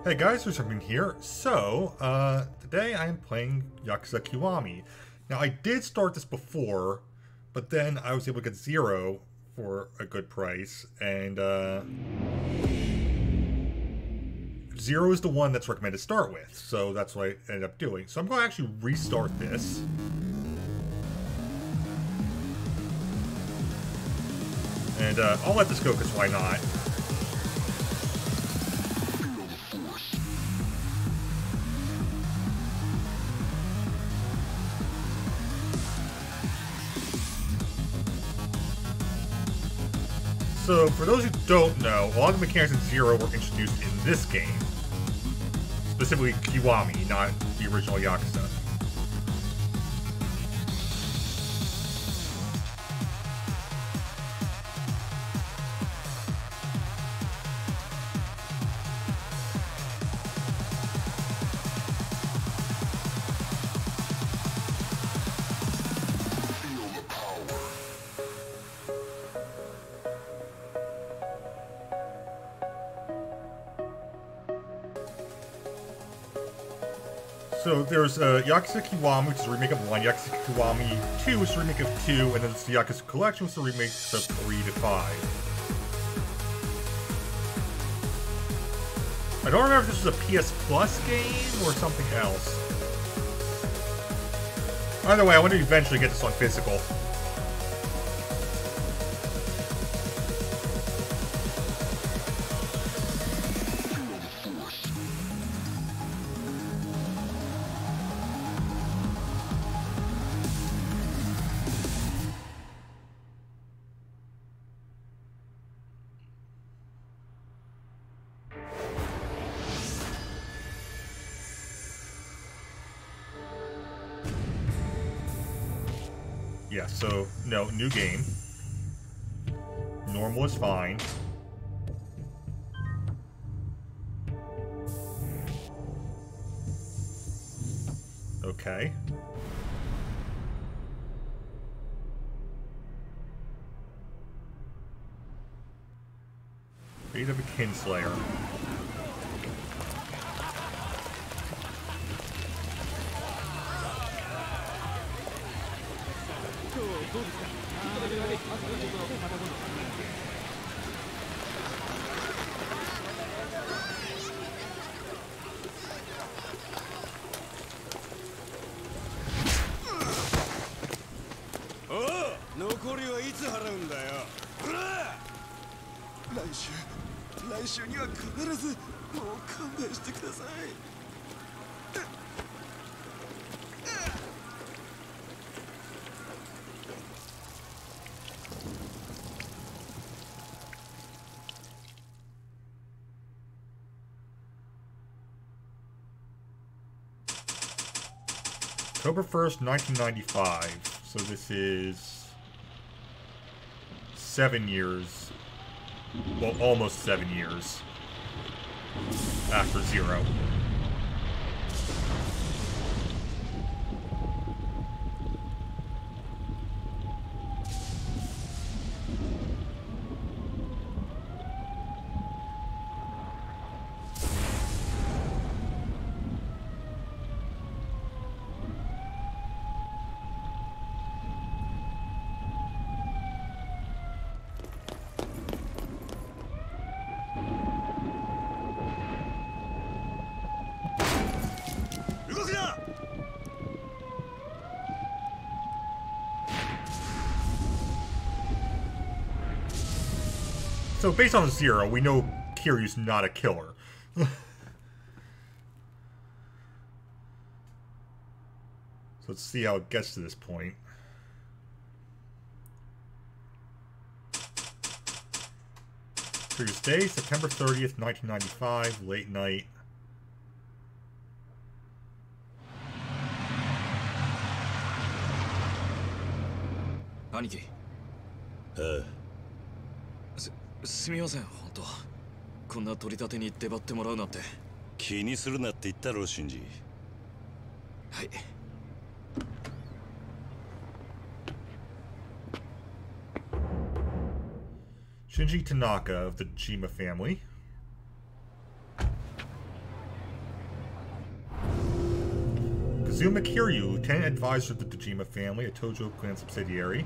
Hey guys, Rushman here. So, today I am playing Yakuza Kiwami. Now, I did start this before, but then I was able to get Zero for a good price, and Zero is the one that's recommended to start with, so that's what I ended up doing. So I'm going to actually restart this. And I'll let this go, because why not? So, for those who don't know, a lot of the mechanics in Zero were introduced in this game. Specifically Kiwami, not the original Yakuza. So there's Yakuza Kiwami, which is a remake of 1, Yakuza Kiwami 2, which is a remake of 2, and then there's the Yakuza Collection, which is a remake of 3 to 5. I don't remember if this was a PS Plus game or something else. Either way, I want to eventually get this on physical. Yeah, so, no, new game. Normal is fine. Okay. Fate of a Kinslayer. October 1st, 1995. So this is 7 years. Well, almost 7 years after Zero. So based on Zero, we know Kiryu's not a killer. So let's see how it gets to this point. Previous day, September 30th, 1995, late night. Aniki. すみません、本当。こんな取り立てに出張ってもらうなんて。 気にするなって言ったろ、シンジ。 はい。 Shinji Tanaka of the Jima family. Kazuma Kiryu, Lieutenant Advisor of the Dojima family, a Tojo clan subsidiary.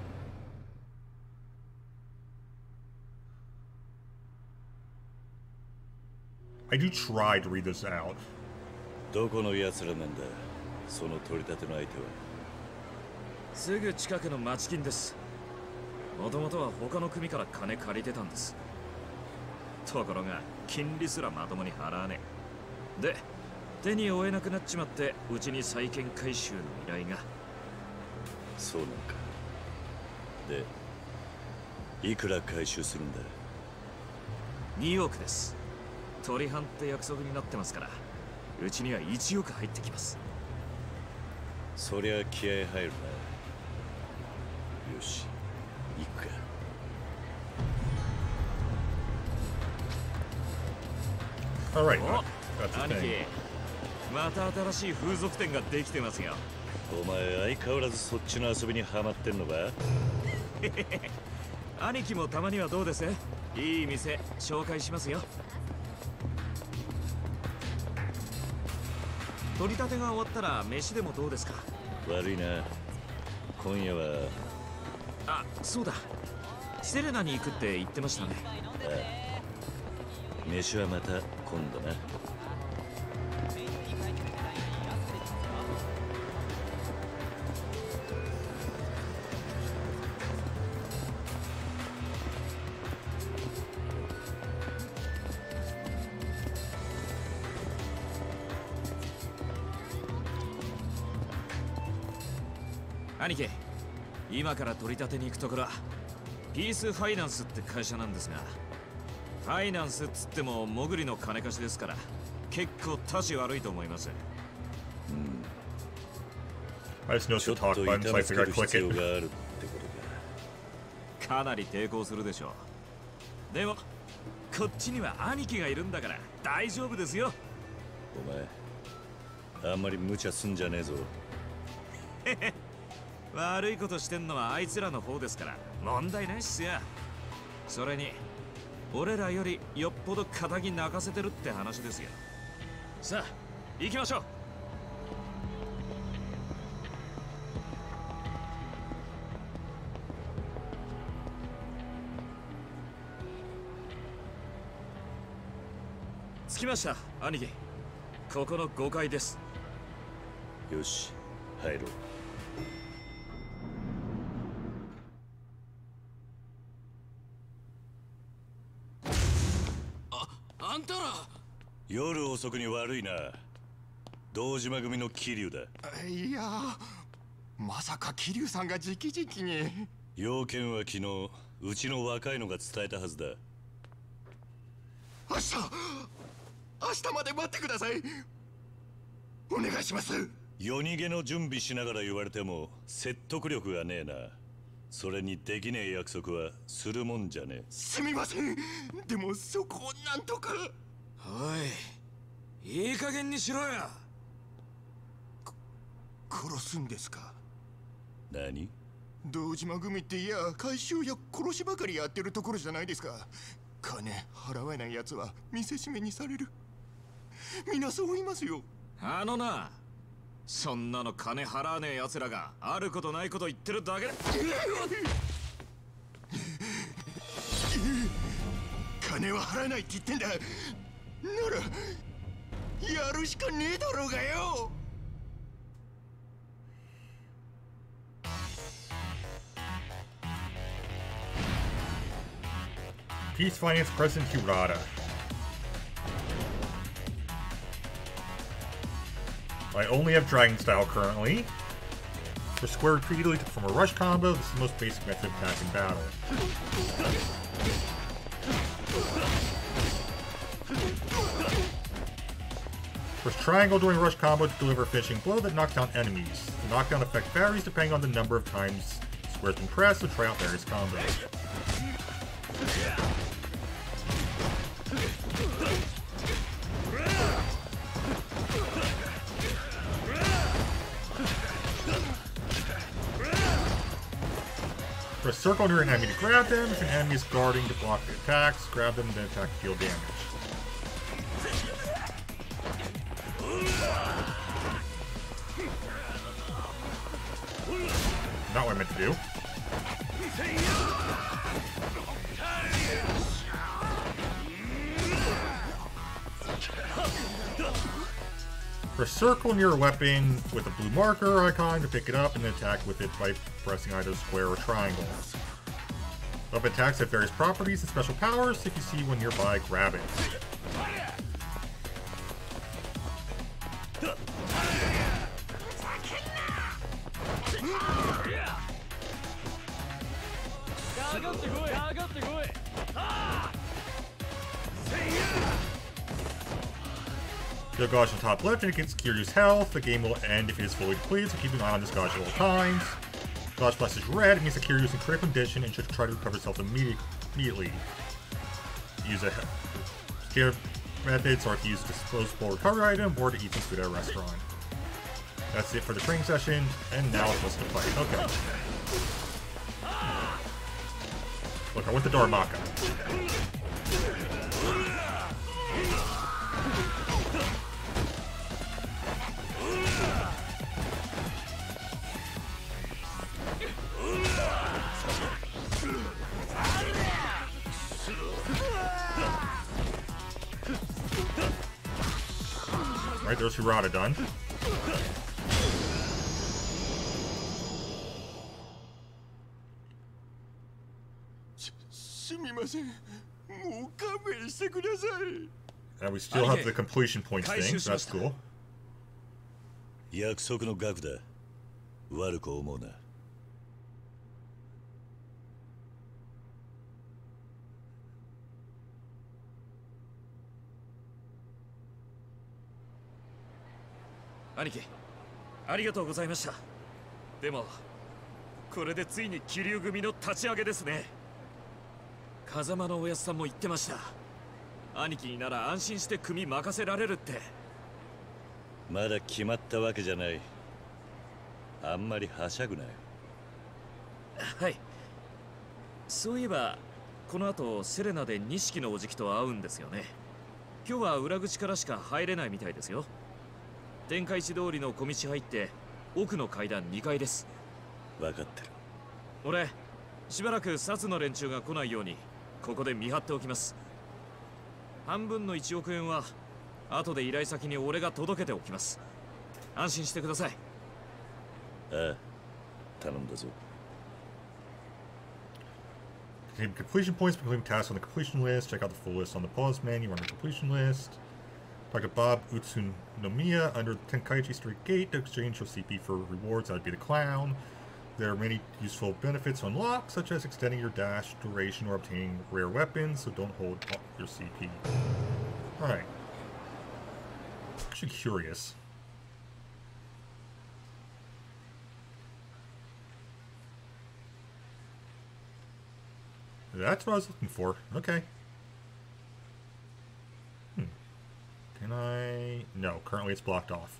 I do try to read this out. どこの奴らなんだその取り立ての相手は。 すぐ近くの町金です。もともとは他の組から金借りてたんです。ところが金利すらまともに払わねえ。で手に負えなくなっちまってうちに債権回収の依頼が。 そうなんか。でいくら回収するんだ。 2億です。取り半って約束になってますから、うちには1億入ってきます。 そりゃ気合入るな。よし、行くか。 Alright, 兄貴、また新しい風俗店ができてますよ。 お前相変わらずそっちの遊びにハマってんのか。 兄貴もたまにはどうです？いい店紹介しますよ。取り立てが終わったら飯でもどうですか？ 悪いな。今夜は。 あ、そうだ。セレナに行くって言ってましたね。 ああ、飯はまた今度な。 兄貴、今から取り立てに行くところはピースファイナンスって会社なんですが、ファイナンスっつってもモグリの金貸しですから結構タチ悪いと思います。 I just noticed the talk button, so I figured I'd click it. かなり抵抗するでしょう。でもこっちには兄貴がいるんだから大丈夫ですよ。 お前あんまり無茶すんじゃねえぞ。 悪いことしてんのはあいつらの方ですから問題ないっすよ。それに俺らよりよっぽど仇泣かせてるって話ですよ。さあ行きましょう。着きました兄貴。ここの5階です。 よし入ろう。 あんたら夜遅くに悪いな。堂島組の桐生だ。 いやまさか桐生さんが直々に。 要件は昨日うちの若いのが伝えたはずだ。 明日まで待ってください。お願いします。 夜逃げの準備しながら言われても説得力がねえな。それにできねえ約束はするもんじゃねえ。 すみません。でもそこをなんとか。 おい、いい加減にしろよ。 殺すんですか？ 何？ 堂島組っていや回収や殺しばかりやってるところじゃないですか。金払えない奴は見せしめにされる。みんなそう言いますよ。 あのな、そんなの金払わねえ奴らがあることないこと言ってるだけだ。 金は払えないって言ってんだ。ならやるしかねえだろうがよ。 Peace Finance President Hirata. I only have Dragon Style currently. For square repeatedly to perform a rush combo, this is the most basic method of attack in battle. Press triangle during rush combo to deliver a finishing blow that knocks down enemies. The knockdown effect varies depending on the number of times square's been pressed, so try out various combos. Press circle near an enemy to grab them. If an enemy is guarding to block the attacks, grab them and then attack to deal damage. Not what I meant to do. Press circle near a weapon with a blue marker icon to pick it up and then attack with it by pressing either square or triangle. Weapon attacks have various properties and special powers. If you see one nearby, grab it. Kill Gauge on top left indicates Kiryu's health. The game will end if it is fully depleted, so keep an eye on this Gauge at all times. Gauge flashes red, it means that Kiryu is in critical condition and should try to recover himself immediately. Use a scare methods, or if you use a disposable recovery item, or to eat some food at a restaurant. That's it for the training session, and now it's supposed to fight. Okay. Look, I went to Darumaka. Alright, there's Hirata done. And we still have the completion points thing, so that's cool. 約束の額だ。悪く思うな。 兄貴、ありがとうございました。でも、これでついに桐生組の立ち上げですね。風間のおやつさんも言ってました。兄貴になら安心して組任せられるって。 まだ決まったわけじゃない。あんまりはしゃぐなよ。 はい。そういえば、この後セレナで錦のおじきと会うんですよね。今日は裏口からしか入れないみたいですよ。天下一通りの小道入って奥の階段2階です。 分かってる。 俺しばらく薩の連中が来ないようにここで見張っておきます。半分の1億円は後で依頼先に俺が届けておきます。安心してください。 ああ、頼んだぞ。 Name completion points for completing tasks on the completion list. Check out the full list on the pause menu on the completion list. Talk to Bob Utsunomiya under the Tenkaichi Street Gate to exchange your CP for rewards. That would be the clown. There are many useful benefits to unlock, such as extending your dash duration or obtaining rare weapons, so don't hold your CP. Alright. Actually curious. That's what I was looking for. Okay. Can I... No, currently it's blocked off.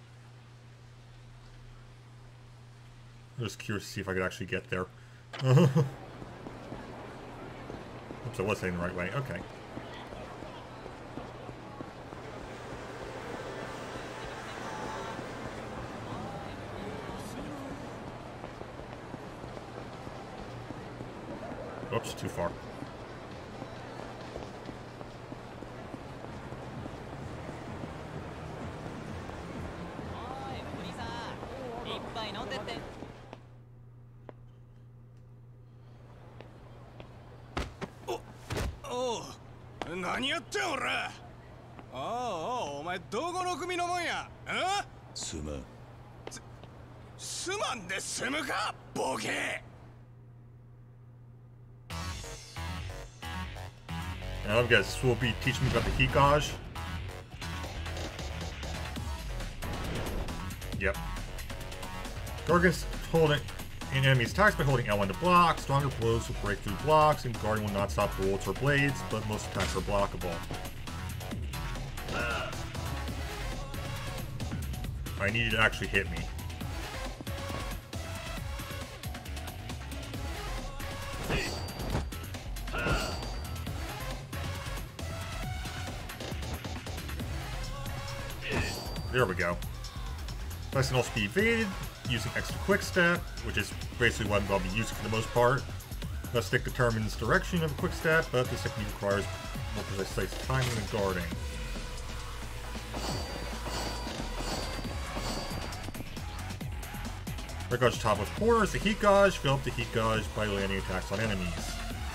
I'm just curious to see if I could actually get there. Oops, I was heading the right way. Okay. Oops, too far. Oh, 何やってん俺。おうおう、お前どこの組のもんや。 すまん。 すまんで済むか、ボケ。 Now I guess this will be teaching me about the heat gauge. Yep. Gorgon's holding an enemy's attacks by holding L1 to block. Stronger blows will break through blocks, and Guardian will not stop bolts or blades, but most attacks are blockable. I need you to actually hit me. There we go. This can also be evaded. using extra quick step, which is basically what I'll be using for the most part. Left stick determines direction of a quick step, but this technique requires more precise timing and guarding. Red gauge top left corner is the heat gauge. Fill up the heat gauge by landing attacks on enemies.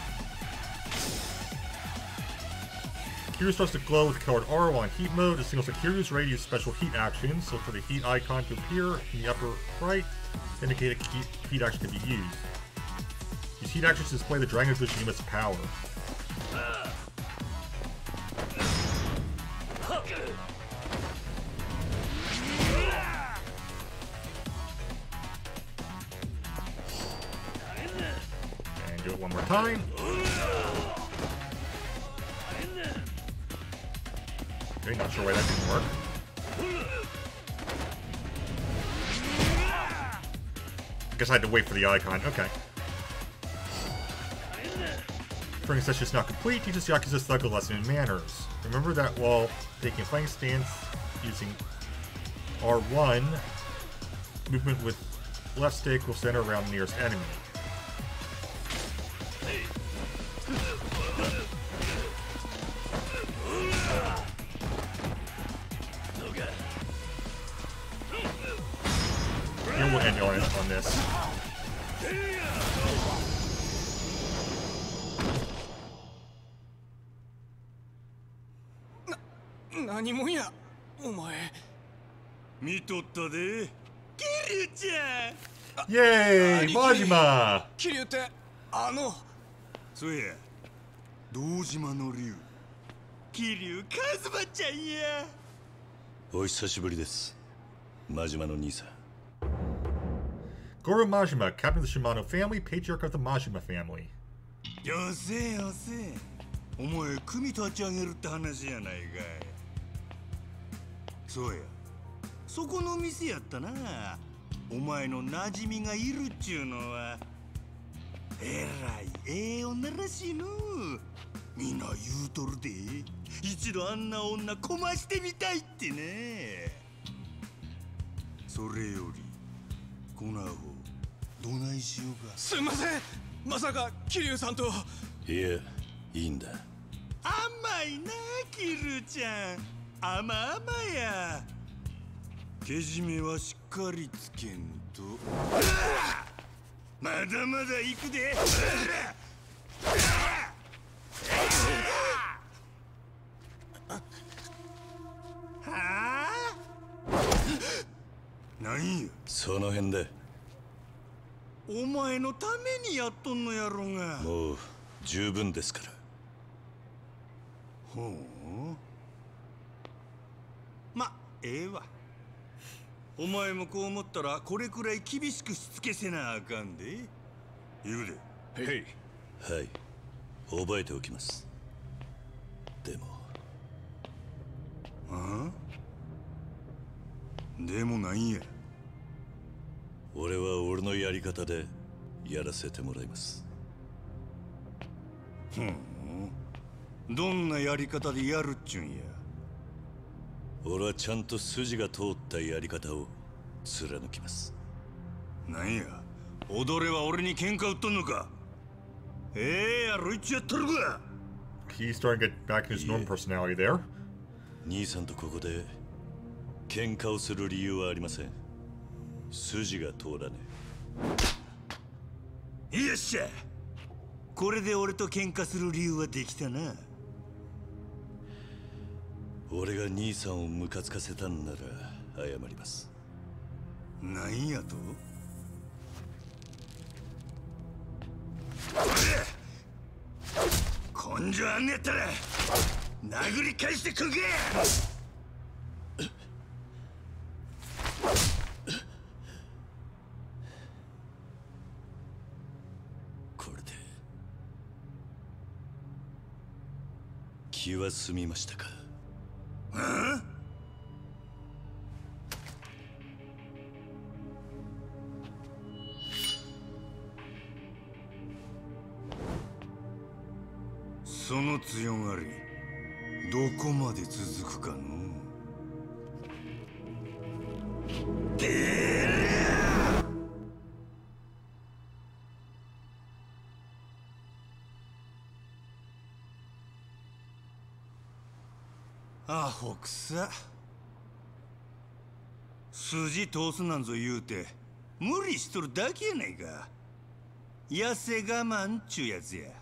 Kiryu starts to glow with colored aura on heat mode. It signals that Kiryu's ready to use special heat actions. So for the heat icon to appear in the upper right, indicate a heat action to be used. Use heat actions to display the Dragon Bujima's power. And do it one more time. Okay, not sure why that didn't work. I guess I had to wait for the icon. Okay. Training session is now complete. Teaches Yakuza's Thug a lesson in manners. Remember that while taking a fighting stance using R1, movement with left stick will center around the nearest enemy. Here we'll end on this. 何もんやお前見とったでキリュウちゃん。 イェーイマジマ桐生ってそうや堂島の竜桐生一馬ちゃんや。お久しぶりです、真島の兄さん。 Goro Majima, captain of the Shimano family, patriarch of the Majima family. よせよせ、お前組立ち上げるって話やないかい。そうや、そこの店やったな。お前の馴染みがいるっちゅうのはえらいええ女らしいの。みんな言うとるで、一度あんな女こましてみたいってね。それよりこのアホどないしようか。 すんません、まさか桐生さんと。 いや、いいんだ。甘いなキルちゃん、甘々や。けじめはしっかりつけんと。まだまだ行くで。はあ？なんやその辺で。お前のためにやっとんのやろが。もう十分ですから。ほう。ま、ええわ。お前もこう思ったらこれくらい厳しくしつけせなあかんで。言うで。 へい。 はい、覚えておきます。でも。ああ？でもなんや。俺は俺のやり方でやらせてもらいます。どんなやり方でやるっちゅんや。俺はちゃんと筋が通ったやり方を貫きます。なんや、踊れは俺に喧嘩売っとんのか。やろいっちやっとるか。 He's starting to get back in his normal personality there. 兄さんとここで喧嘩をする理由はありません。筋が通らねえ。よっしゃ、これで俺と喧嘩する理由はできたな。俺が兄さんをムカつかせたんなら謝ります。なんやと？根性あんねやったら殴り返してくんけ。これで気は済みましたか？その強がりどこまで続くかの。てりゃアホくさ。筋通すなんぞ言うて無理しとるだけやないか。痩せ我慢ちゅうやつや。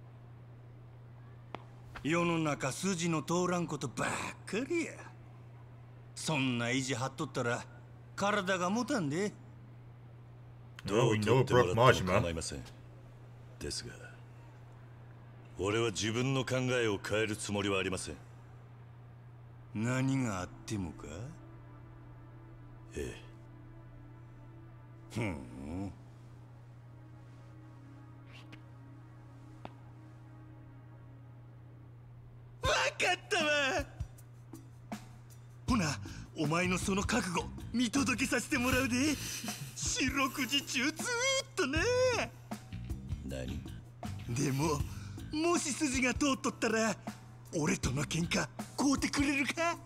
世の中筋の通らんことばっかりや。そんな意地張っとったら体が持たんで。 どう取ってもらっても構いません。ですが俺は自分の考えを変えるつもりはありません。 何があってもか。 えふん。わかったわ。ほな、お前のその覚悟見届けさせてもらうで。四六時中ずーっとな。 え。何？ でももし筋が通っとったら俺との喧嘩買うてくれるか。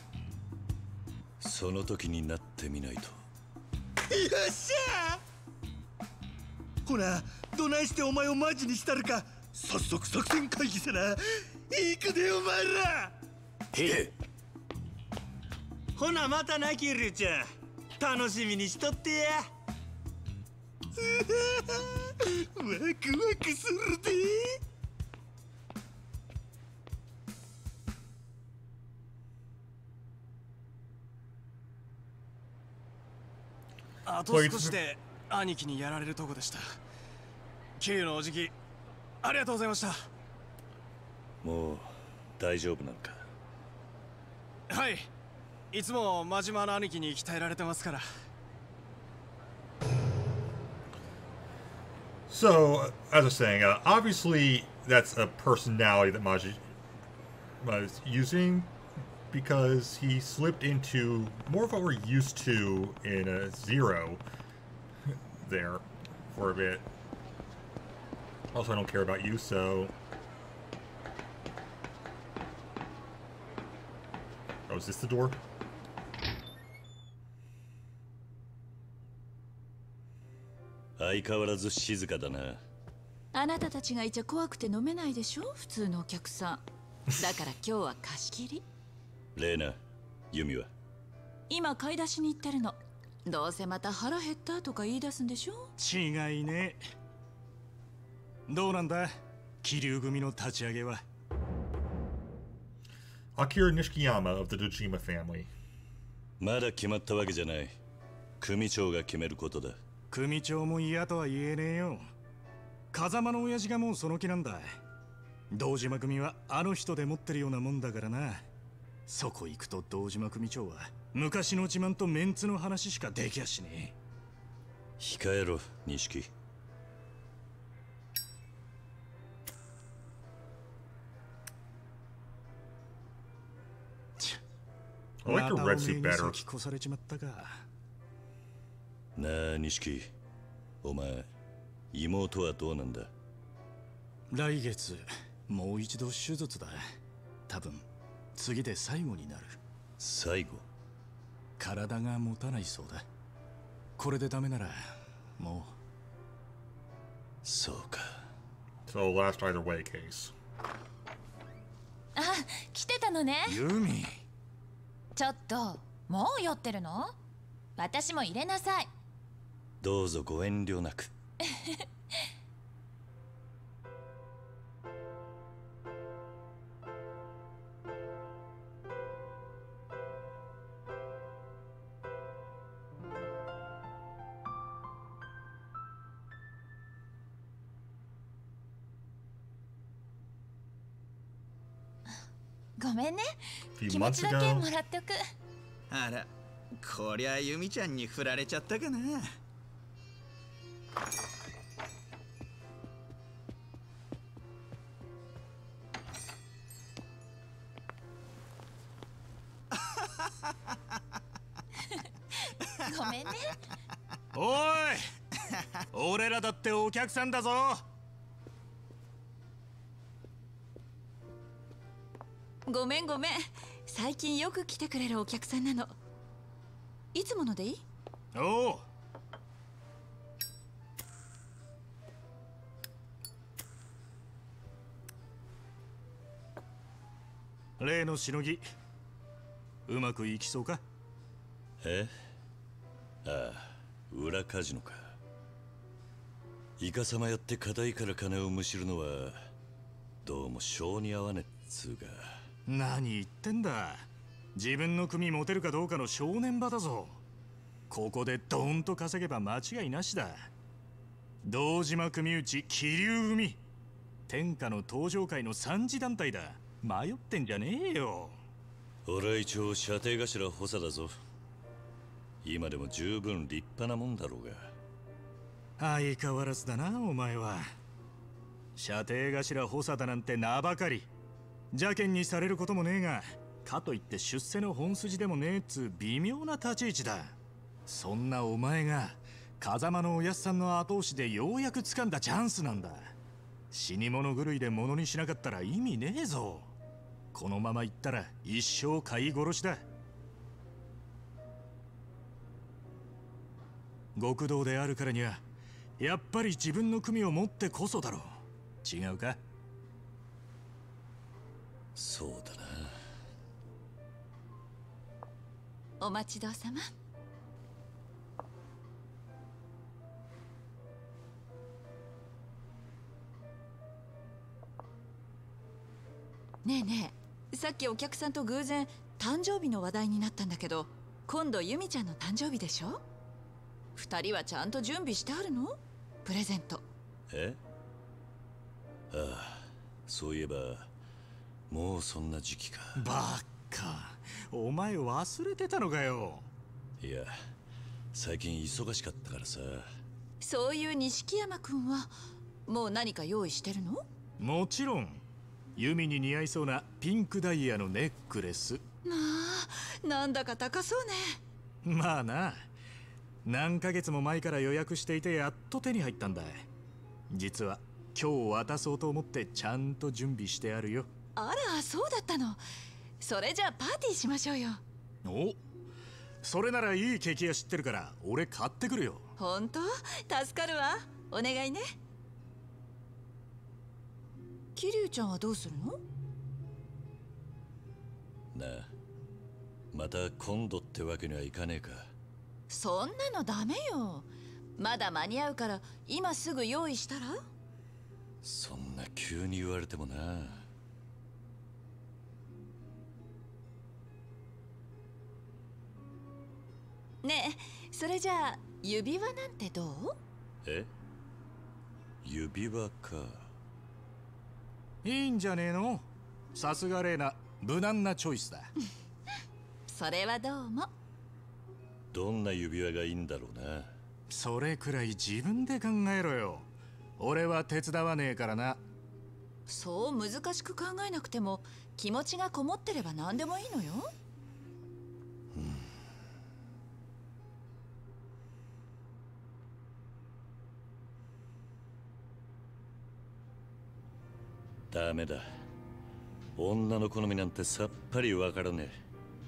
その時になってみないと。 よっしゃー。ほな、どないしてお前をマジにしたるか早速作戦会議せな。行くでお前ら。 へえ。 ほなまたなキリュウちゃん、楽しみにしとってや。ワクワクするで。 あと少しで兄貴にやられるとこでした。桐生のおじきありがとうございました。もう大丈夫なのか。はい、いつも真島の兄貴に鍛えられてますから。 So, as I was saying, obviously that's a personality that Majima is using because he slipped into more of what we're used to in a Zero there for a bit. Also, I don't care about you, so... Oh, is this the door? 「相変わらず静かだな。 あなたたちがいちゃ怖くて飲めないでしょ、普通のお客さん。だから今日は貸し切り。 レーナ、ユミは今買い出しに行ってるの。どうせまた腹減ったとか言い出すんでしょ。 違いね。どうなんだ、桐生組の立ち上げは。 Akira Nishikiyama of the Dojima family. まだ決まったわけじゃない。組長が決めることだ。 組長も嫌とは言えねえよ。風間の親父がもうその気なんだ。堂島組はあの人で持ってるようなもんだからな。そこ行くと堂島組長は昔の自慢とメンツの話しかできやしねえ。 控えろ、錦。 I like your red suit better. 先越されちまったか。 なあ、錦。お前、妹はどうなんだ。 来月もう一度手術だ。多分次で最後になる。 最後？ 体が持たないそうだ。これでダメならもう。 そうか。 So last either way case. あ、来てたのね。 ユミ。 ちょっと、もう酔ってるの？私も入れなさい。 どうぞご遠慮なく。 ごめんね。 Few 気持 months ちだけ ago. もらっとく。 あら、こりゃユミちゃんに振られちゃったかな。 ごめんね。 おい俺らだってお客さんだぞ。 ごめんごめん。最近よく来てくれるお客さんなの。いつものでいい？ おう。例のしのぎうまくいきそうか？ え？ああ、裏カジノか。イカサマやって硬いから金をむしるのはどうも性に合わねえっつうか。 何言ってんだ。自分の組持てるかどうかの正念場だぞ。ここでドーンと稼げば間違いなしだ。堂島組内桐生組、天下の登場界の三次団体だ。迷ってんじゃねえよ。 俺は一応射程頭補佐だぞ。今でも十分立派なもんだろうが。 相変わらずだなお前は。射程頭補佐だなんて名ばかり。邪険にされることもねえが、かといって出世の本筋でもねえっつう微妙な立ち位置だ。そんなお前が風間のおやっさんの後押しでようやく掴んだチャンスなんだ。死に物狂いで物にしなかったら意味ねえぞ。このまま行ったら一生飼い殺しだ。極道であるからにはやっぱり自分の組を持ってこそだろう。違うか？ そうだな。 お待ちどうさま。ねえねえ、さっきお客さんと偶然誕生日の話題になったんだけど、今度ユミちゃんの誕生日でしょ。二人はちゃんと準備してあるの？プレゼント。 え？ああ、そういえばもうそんな時期か。 バッカ、お前忘れてたのかよ。 いや、最近忙しかったからさ。 そういう錦山君はもう何か用意してるの？ もちろん。弓に似合いそうなピンクダイヤのネックレス。 まあ、なんだか高そうね。 まあな、何ヶ月も前から予約していてやっと手に入ったんだ。実は今日渡そうと思ってちゃんと準備してあるよ。 あら、そうだったの。それじゃあパーティーしましょうよ。 お、それならいいケーキ屋知ってるから俺買ってくるよ。 本当？助かるわ。お願いね。桐生ちゃんはどうするの？ なあ、また今度ってわけにはいかねえか。 そんなのダメよ。まだ間に合うから今すぐ用意したら？ そんな急に言われてもな。 ねえ、それじゃあ指輪なんてどう？ え？指輪か。 いいんじゃねえの？さすがレイナ、無難なチョイスだ。 それはどうも。 どんな指輪がいいんだろうな。 それくらい自分で考えろよ。俺は手伝わねえからな。 そう難しく考えなくても気持ちがこもってれば何でもいいのよ。 ダメだ。女の好みなんてさっぱりわからね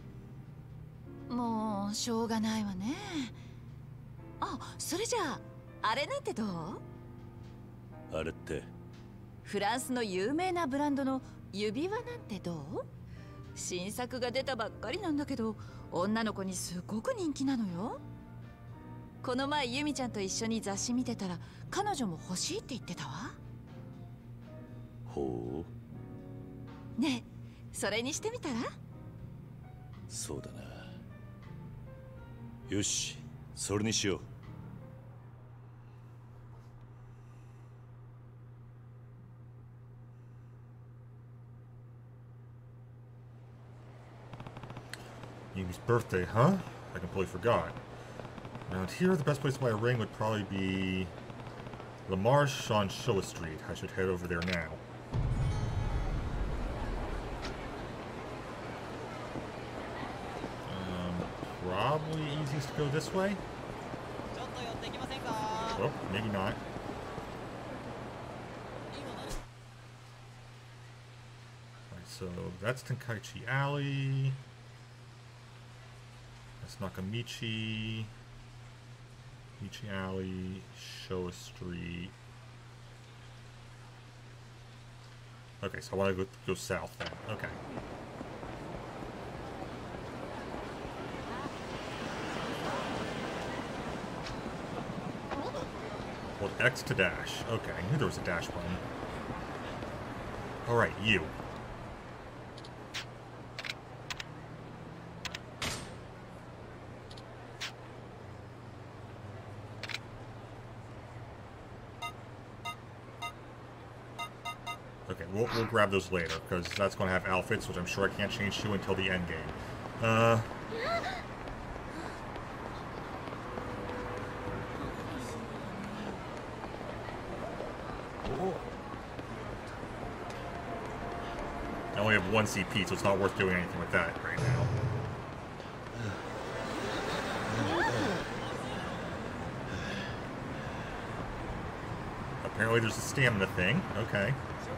もうしょうがないわね。あ、それじゃああれなんてどう？ え。あれって？ フランスの有名なブランドの指輪なんてどう？新作が出たばっかりなんだけど女の子にすごく人気なのよ。この前ユミちゃんと一緒に雑誌見てたら彼女も欲しいって言ってたわ。 ほう。ねえ、それにしてみたら？ そうだな。よし、それにしよう。 Yumi's birthday, huh? I completely forgot. Around here, the best place to buy a ring would probably be La Marche on Showa Street. I should head over there now. Probably easiest to go this way? Oh, maybe not. Alright, so that's Tenkaichi Alley. That's Nakamichi. Michi Alley, Showa Street. Okay, so I want to go south then. Okay. Hold X to dash. Okay, I knew there was a dash button. Alright, you. Okay, we'll grab those later, because that's going to have outfits, which I'm sure I can't change to until the end game. Oh. I only have 1 CP, so it's not worth doing anything with that right now. Apparently there's a stamina thing. Okay.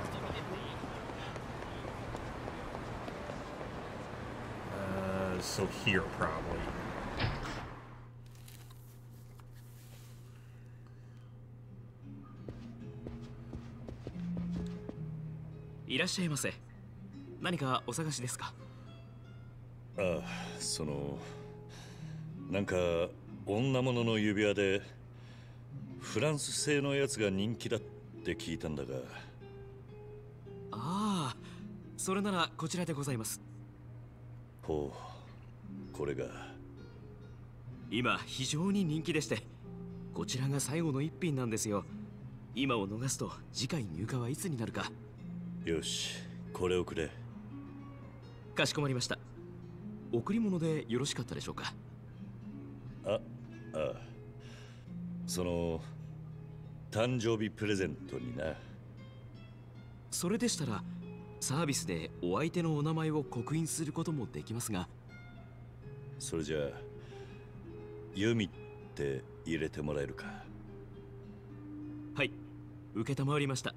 So here, probably. いらっしゃいませ。何かお探しですか？ ああ、なんか女物の指輪でフランス製のやつが人気だって聞いたんだが。 ああ、それならこちらでございます。 ほう、これが今非常に人気でして、こちらが最後の一品なんですよ。今を逃すと次回入荷はいつになるか。 よし、これをくれ。 かしこまりました。贈り物でよろしかったでしょうか？ あ、誕生日プレゼントにな。 それでしたらサービスでお相手のお名前を刻印することもできますが。 それじゃあユミって入れてもらえるか？ はい、承りました。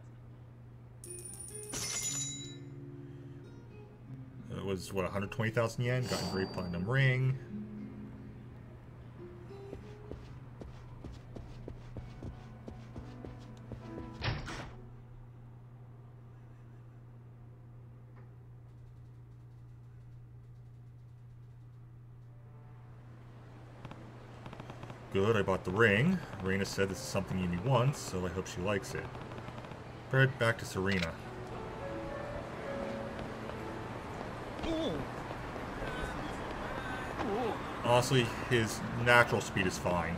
It was, what, 120,000 yen? Got a great platinum ring. Good, I bought the ring. Reina said this is something Yumi wants, so I hope she likes it. Head back to Serena. Honestly, his natural speed is fine.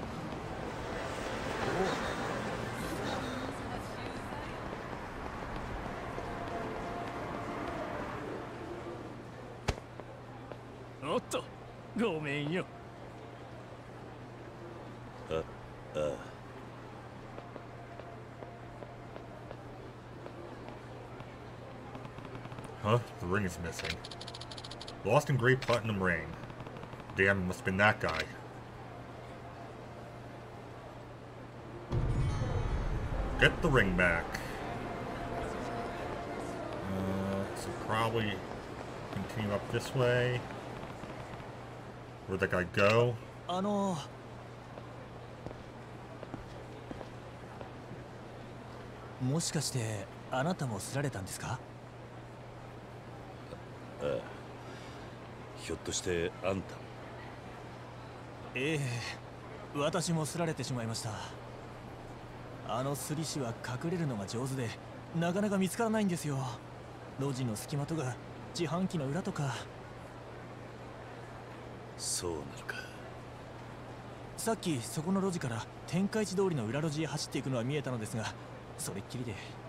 Huh? The ring is missing. Lost in Great Platinum Ring. Damn, it must have been that guy. Get the ring back. So probably continue up this way. Where'd that guy go? もしかしてあなたもすられたんですか？ ああ、ひょっとしてあんたも？ ええ、私もすられてしまいました。あのすり師は隠れるのが上手でなかなか見つからないんですよ。路地の隙間とか自販機の裏とか。 そうなのか。 さっきそこの路地から天下一通りの裏路地へ走っていくのは見えたのですが、それっきりで。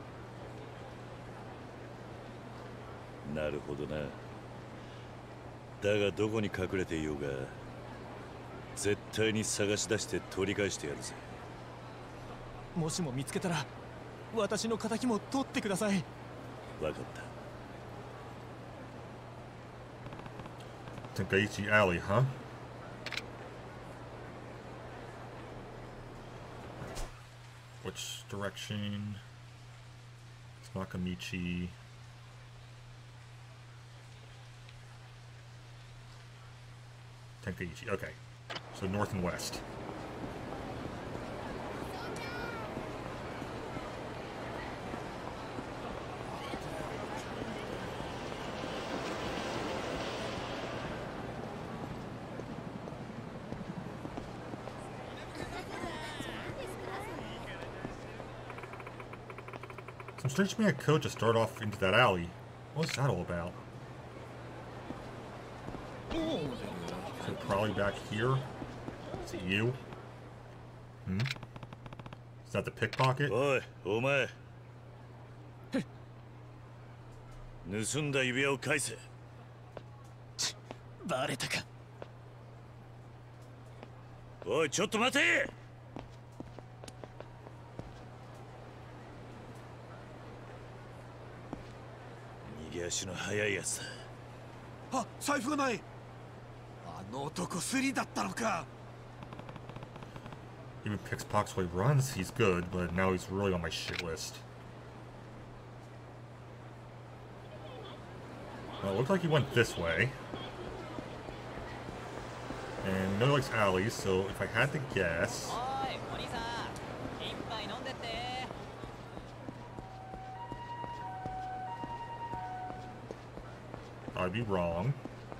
なるほどな。だがどこに隠れていようが絶対に探し出して取り返してやるぜ。 もしも見つけたら私の仇も取ってください。 わかった。 Tenkaichi Alley, huh? Which direction? It's Nakamichi. Tenkaichi, okay. So north and west. Some strange man coach just started off into that alley. What's that all about? So probably back here. Is it you? Hmm? Is that the pickpocket? Oi, お前。盗んだ指輪を返せ。 バレたか。 おい、ちょっと待て。逃げ足の速いやつだ。 あ、財布がない。あの男スリだったのか。 Even picks pockets while he runs, he's good, but now he's really on my shit list. Well, it looked like he went this way. And no likes alleys, so if I had to guess... I'd be wrong.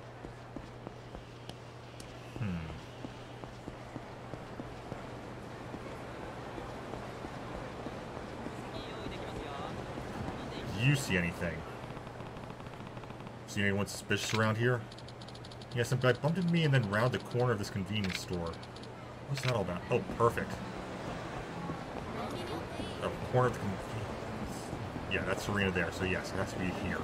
Do you see anything? See anyone suspicious around here? Yeah, some guy bumped into me and then rounded the corner of this convenience store. What's that all about? Oh, perfect. Oh, corner of the convenience... Yeah, that's Serena there, so yes, it has to be here.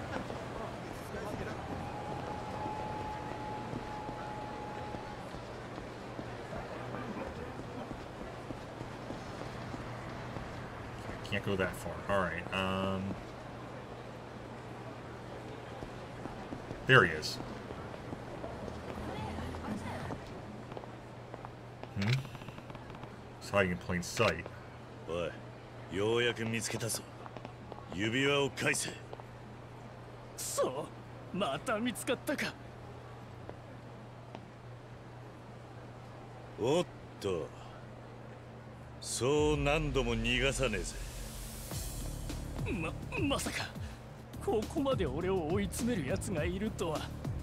Can't go that far. Alright, there he is. He's hiding in plain sight. おい、ようやく見つけたぞ。指輪を返せ。 そう、また見つかったか。 おっと、そう何度も逃がさねえぜ。 まさかここまで俺を追い詰める奴がいるとは。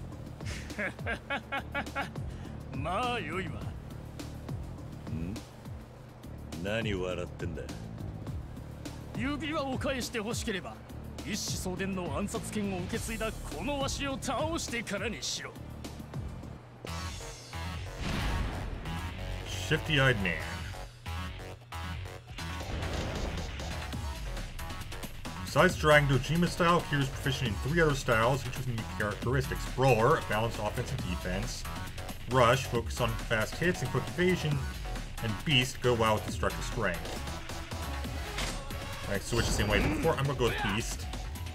まあよいわ。 ん？何笑ってんだ。 指輪を返して欲しければ一子相伝の暗殺権を受け継いだこのわしを倒してからにしろ。 Shifty-eyed man. Besides Dragon Dojima style, Kiryu's proficient in 3 other styles, each with unique characteristics. Brawler, balanced offense and defense. Rush, focus on fast hits and quick evasion. And Beast, go wild with destructive strength. Alright, switch the same way as before. I'm gonna go with Beast.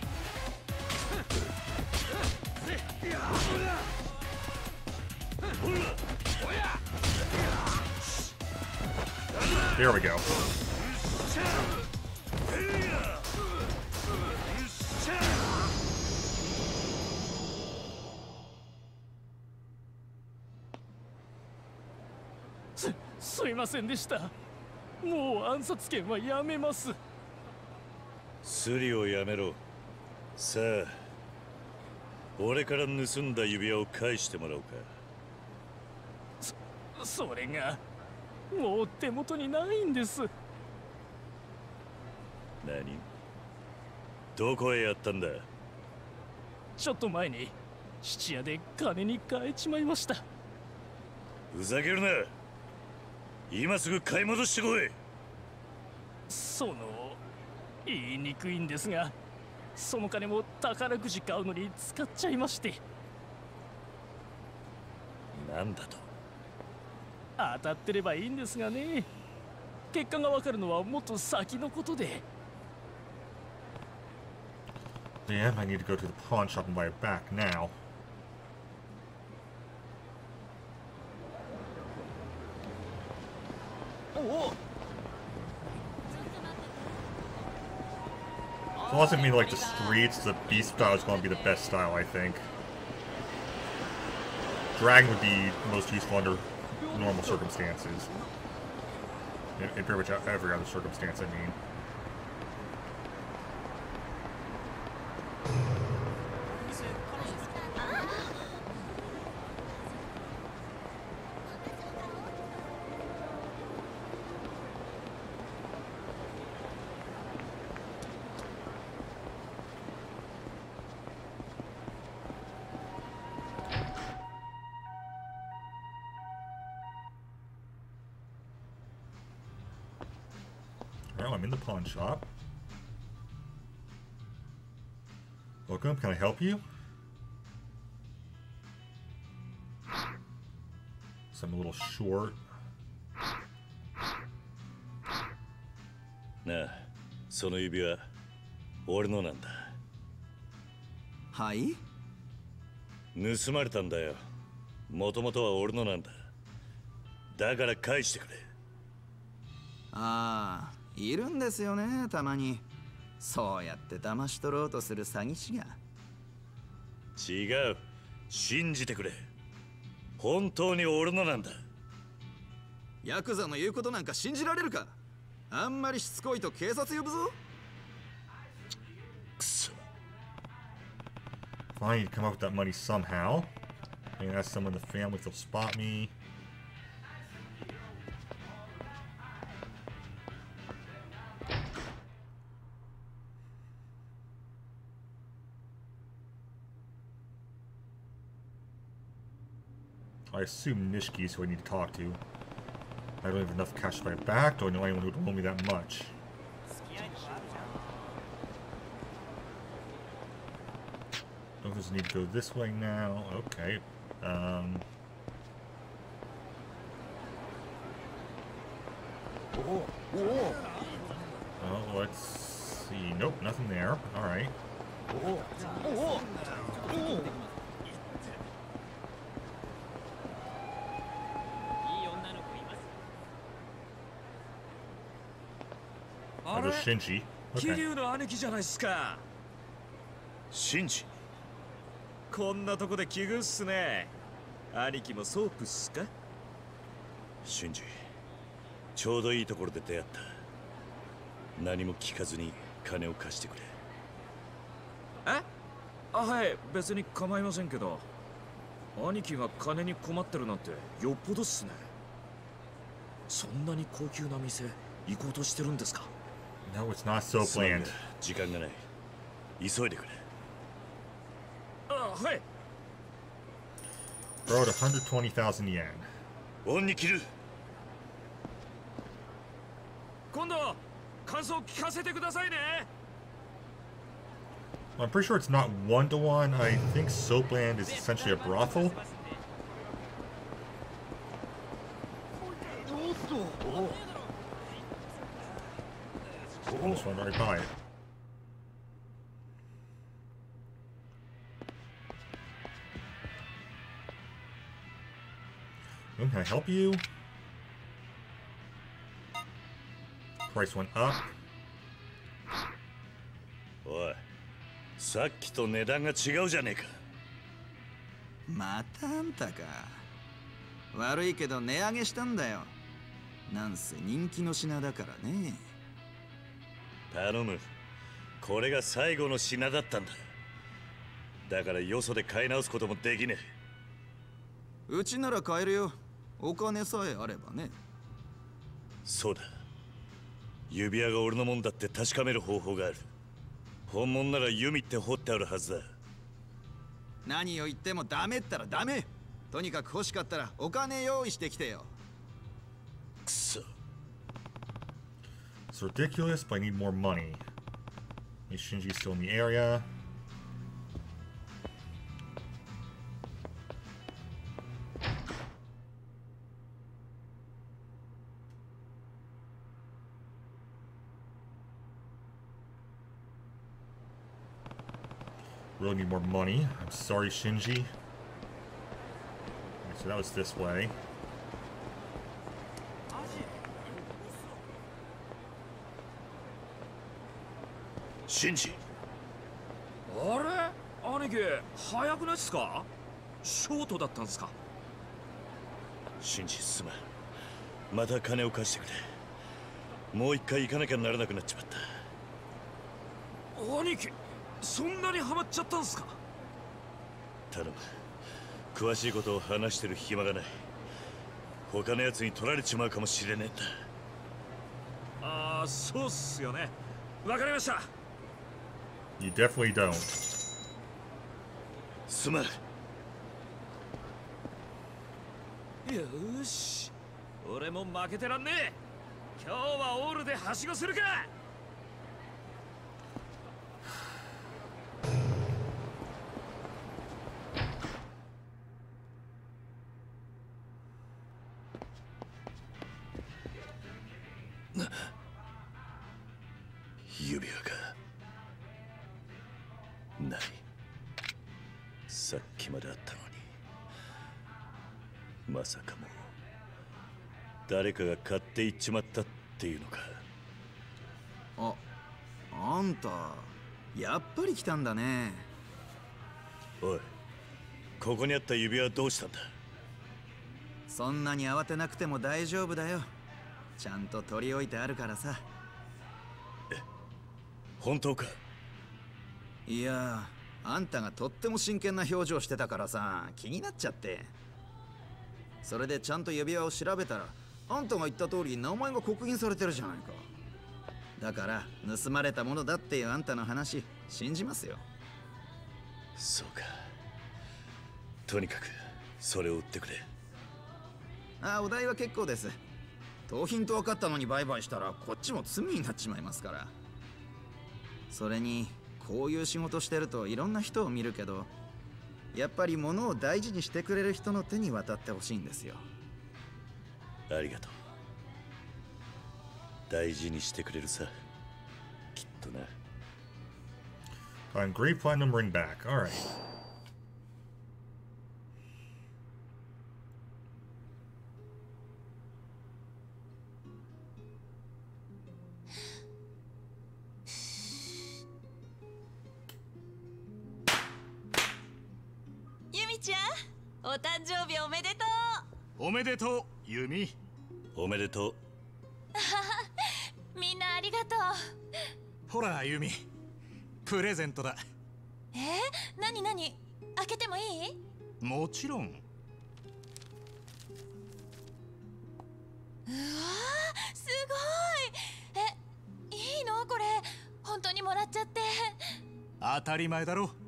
There we go. すいませんでした。もう暗殺権はやめます。 スリをやめろ。さあ、俺から盗んだ指輪を返してもらおうか。 それがもう手元にないんです。 何？どこへやったんだ？ ちょっと前に質屋で金に変えちまいました。 ふざけるな。今すぐ買い戻してこい。 言いにくいんですが、その金も宝くじ買うのに使っちゃいまして。 なんだと？ 当たってればいいんですがね。結果がわかるのはもっと先のことで。 Damn, I need to go to the pawn shop and buy it back now. So it doesn't mean like the streets, the beast style is going to be the best style, I think. Dragon would be most useful under normal circumstances. In pretty much every other circumstance, I mean. in the pawn shop. Welcome, can I help you? So I'm a little short. なあ、その指輪、俺のなんだ。 はい？ 盗まれたんだよ。もともとは俺のなんだ。だから返してくれ。 ああ、いるんですよね、たまに。そうやって騙し取ろうとする詐欺師が。 違う。信じてくれ。本当に俺のなんだ。 ヤクザの言うことなんか信じられるか。あんまりしつこいと警察呼ぶぞ。 くそ。 Fine, I need to come up with that money somehow. Maybe ask someone in the family if they'll spot me. I assume Nishiki is who I need to talk to. I don't have enough cash to buy it back. Do I know anyone who would loan me that much? Don't just need to go this way now. Okay. Oh, let's see. Nope, nothing there. All right. Oh, there's Shinji. 桐 Okay. 生の兄貴じゃないっすか。 シンジ。 こんなとこで奇遇っすね。兄貴もソープっすか？ シンジ。ちょうどいいところで出会った。何も聞かずに金を貸してくれ。 え？あ、はい、別に構いませんけど。兄貴が金に困ってるなんてよっぽどっすね。そんなに高級な店行こうとしてるんですか？ No, it's not so すまんが planned. 時間がない。急いでくれ。 あ、はい。 Borrowed 120,000 yen. 恩に切る。 今度感想聞かせてくださいね。 I'm pretty sure it's not one-to-one. I think Soapland is essentially a brothel. I just went right by it. Can I help you? Price went up. おい、さっきと値段が違うじゃねえか。 またあんたか。悪いけど値上げしたんだよ。なんせ人気の品だからね。 頼む。これが最後の品だったんだ。だからよそで買い直すこともできねえ。うちなら買えるよ。お金さえあればね。 そうだ。指輪が俺のもんだって確かめる方法がある。本物なら弓って掘ってあるはずだ。 何を言ってもダメったらダメ。とにかく欲しかったらお金用意してきてよ。 くそ。 It's ridiculous, but I need more money. Is Shinji still in the area? Really need more money. I'm sorry, Shinji. Okay, so that was this way. シンジ。 あれ？兄貴、早くないっすか？ショートだったんすか？ シンジ、すまん。また金を貸してくれ。もう一回行かなきゃならなくなっちまった。 兄貴、そんなにハマっちゃったんすか？ 頼む。詳しいことを話してる暇がない。他のやつに取られちまうかもしれねえんだ。 ああ、そうっすよね。わかりました。 You definitely don't. すまん。 よし、俺も負けてらんねえ。今日はオールではしごするか。 指輪がない。さっきまであったのに、まさかもう誰かが買っていっちまったっていうのか。 あんたやっぱり来たんだね。 おい、ここにあった指輪はどうしたんだ。 そんなに慌てなくても大丈夫だよ。ちゃんと取り置いてあるからさ。 本当か。 いや、あんたがとっても真剣な表情してたからさ、気になっちゃって。それでちゃんと指輪を調べたら、あんたが言った通り名前が刻印されてるじゃないか。だから盗まれたものだっていうあんたの話信じますよ。 そうか。とにかくそれを売ってくれ。 お代は結構です。盗品と分かったのに売買したらこっちも罪になっちまいますから。それにこういう仕事してるといろんな人を見るけど、やっぱり物を大事にしてくれる人の手に渡ってほしいんですよ。 ありがとう。大事にしてくれるさ、きっとな。 Great Platinum Ring back. Alright. Yumi ちゃん、お誕生日おめでとう。 おめでとう、ユミ。 おめでとう。 みんなありがとう。 ほら、ユミ。プレゼントだ。 なになに、開けてもいい？ もちろん。 うわー、すごい。いいのこれ？本当にもらっちゃって。 当たり前だろ。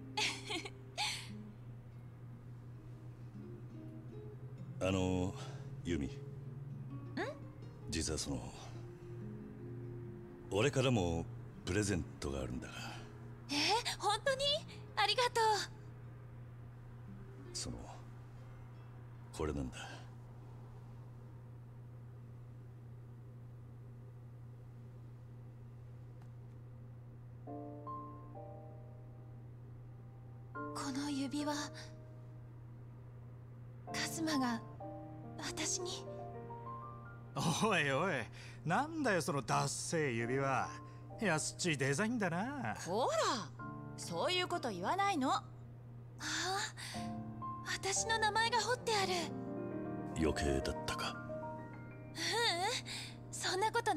ユミ。実は俺からもプレゼントがあるんだが。 本当に？ありがとう。 これなんだ。 この指輪、カズマが私に。 おいおい、なんだよそのダッセー指輪。安っちいデザインだな。 ほら、そういうこと言わないの。私の名前が彫ってある。 余計だったか。 そんなことない。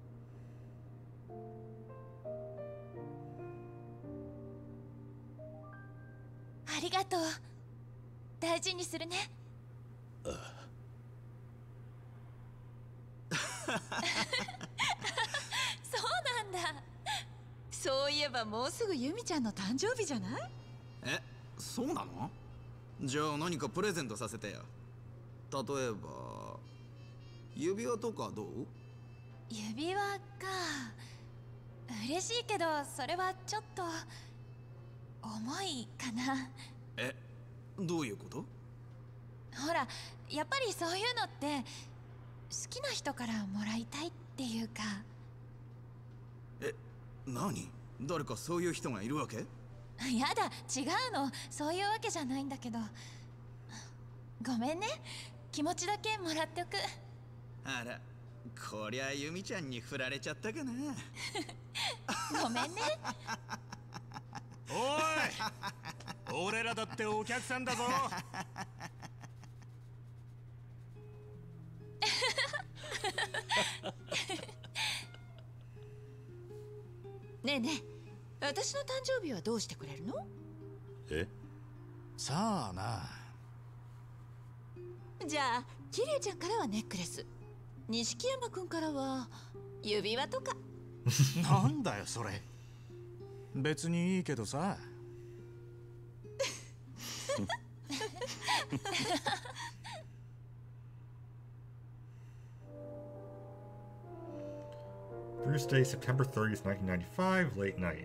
ありがとう。大事にするね。 ああ。 そうなんだ。そういえばもうすぐユミちゃんの誕生日じゃない？ そうなの？じゃあ何かプレゼントさせてよ。例えば指輪とかどう？ 指輪か。嬉しいけどそれはちょっと重いかな。 どういうこと？ ほら、やっぱりそういうのって好きな人からもらいたいっていうか。 何？誰かそういう人がいるわけ？ やだ、違うの。そういうわけじゃないんだけど。ごめんね、気持ちだけもらっておく。 あら、こりゃユミちゃんに振られちゃったかな。 ごめんね。 おい、俺らだってお客さんだぞ。 ねえねえ、私の誕生日はどうしてくれるの？ さあな。 じゃあキレイちゃんからはネックレス、錦山くんからは指輪とか。 なんだよそれ。別にいいけどさ。 Thursday, September 30th, 1995, late night.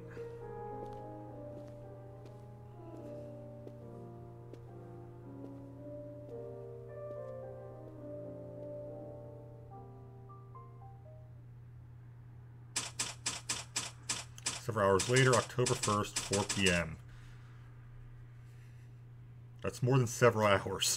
Several hours later, October 1st, 4 p.m. That's more than several hours.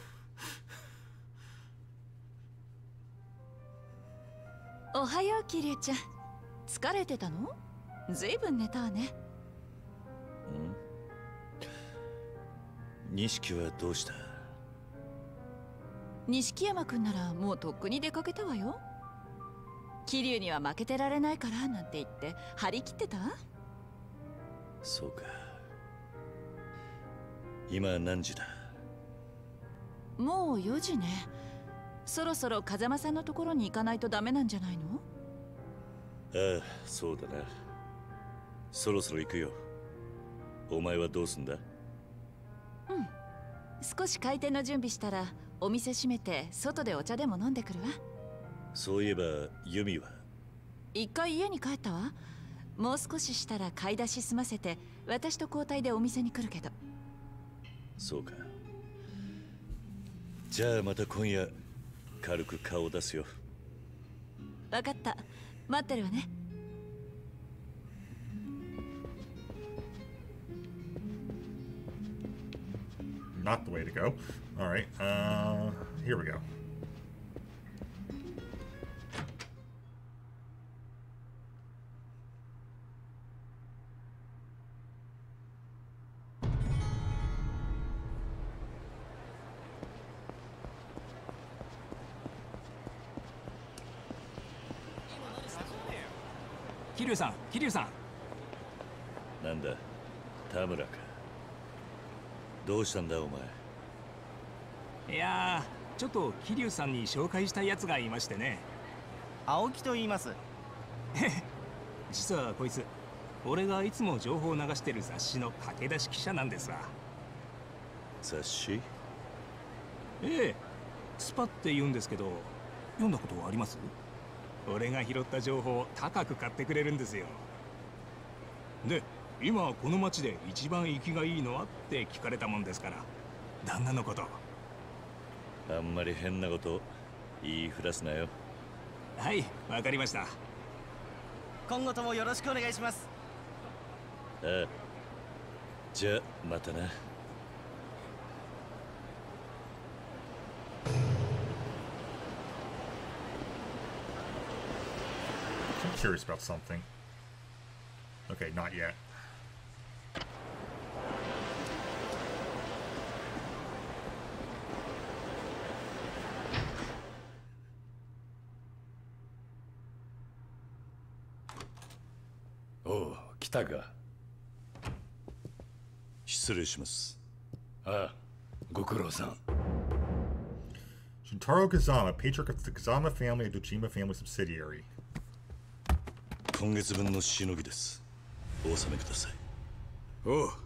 おはよう、キリュウちゃん。疲れてたの？ずいぶん寝たわね。 錦はどうした？ 錦山くんならもうとっくに出かけたわよ。桐生には負けてられないからなんて言って張り切ってた？ そうか。今何時だ？ もう4時ね。そろそろ風間さんのところに行かないとダメなんじゃないの？ ああ、そうだな。そろそろ行くよ。お前はどうすんだ？ 少し開店の準備したらお店閉めて外でお茶でも飲んでくるわ。 そういえばユミは？ 一回家に帰ったわ。もう少ししたら買い出し済ませて私と交代でお店に来るけど。 そうか。じゃあまた今夜軽く顔を出すよ。 わかった。待ってるわね。 Not the way to go. Alright, here we go. Kiryuさん、Kiryuさん。 なんだ、田村か。どうしたんだお前。 いやー、ちょっと桐生さんに紹介したいやつがいましてね。 青木と言います。 実はこいつ、俺がいつも情報を流してる雑誌の駆け出し記者なんですわ。 雑誌？ ええ、スパって言うんですけど、読んだことはあります？俺が拾った情報を高く買ってくれるんですよ。で、今この町で一番生きがいいのはって聞かれたもんですから、旦那のこと。 あんまり変なこと言いふらすなよ。 はい、わかりました。 今後ともよろしくお願いします。 ああ、じゃあまたな。 I'm curious about something. Okay, not yet. Oh, 来たか。失礼します。ああ、ご苦労さん。 Shintaro Kazama, patriarch of the Kazama family, a Dojima family subsidiary. 今月分のしのぎです。お納めください。 おう。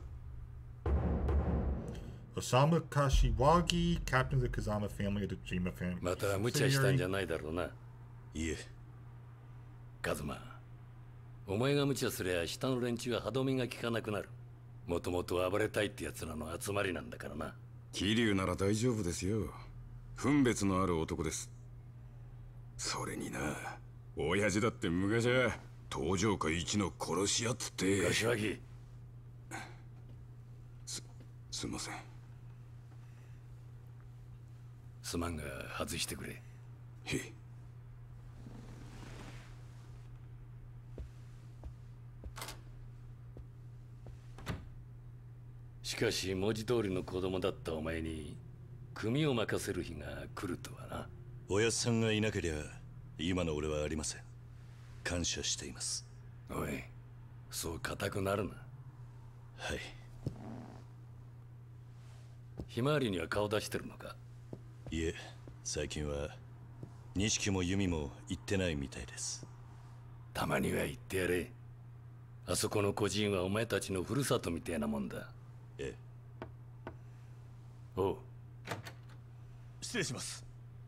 Osamu Kashiwagi, captain of the Kazama family, a Dojima family また無茶したんじゃないだろうな。 いえ。 カズマ、お前が無茶すりゃ下の連中は歯止めが効かなくなる。もともと暴れたいってやつらの集まりなんだからな。 桐生なら大丈夫ですよ。分別のある男です。それにな、親父だって昔は東条家一の殺し屋っつって。 柏木、 すんません。 すまんが外してくれ。 へい。 しかし文字通りの子供だったお前に組を任せる日が来るとはな。 おやっさんがいなけりゃ今の俺はありません。感謝しています。 おい、そう固くなるな。 はい。 ひまわりには顔出してるのか？ いえ、最近は錦も弓も行ってないみたいです。 たまには言ってやれ。あそこの孤児院はお前たちのふるさとみたいなもんだ。 ええ。 おう。 失礼します。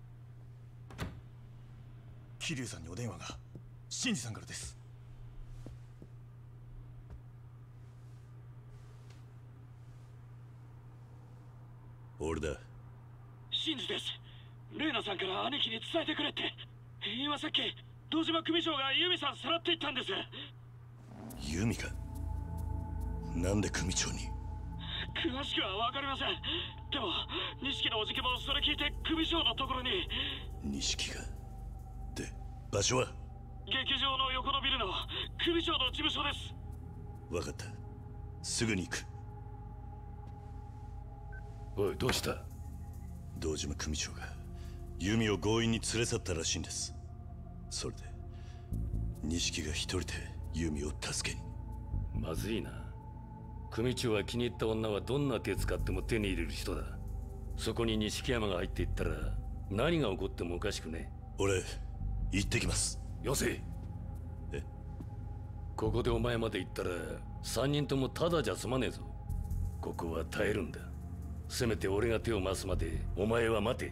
桐生さんにお電話が。新次さんからです。 俺だ。 新次です。レイナさんから兄貴に伝えてくれって。今さっき堂島組長がユミさんさらっていったんです。 ユミか。なんで組長に。 詳しくは分かりません。でも錦のおじけもそれ聞いて組長のところに。 錦が。で場所は劇場の横のビルの組長の事務所です。 分かった、すぐに行く。 おい、どうした？ 堂島組長がユミを強引に連れ去ったらしいんです。それで錦が一人でユミを助けに。 まずいな。組長は気に入った女はどんな手使っても手に入れる人だ。そこに錦山が入っていったら何が起こってもおかしくね。 俺行ってきます。 よせ。 え？ ここでお前まで行ったら3人ともただじゃ済まねえぞ。ここは耐えるんだ。せめて俺が手を回すまでお前は待て。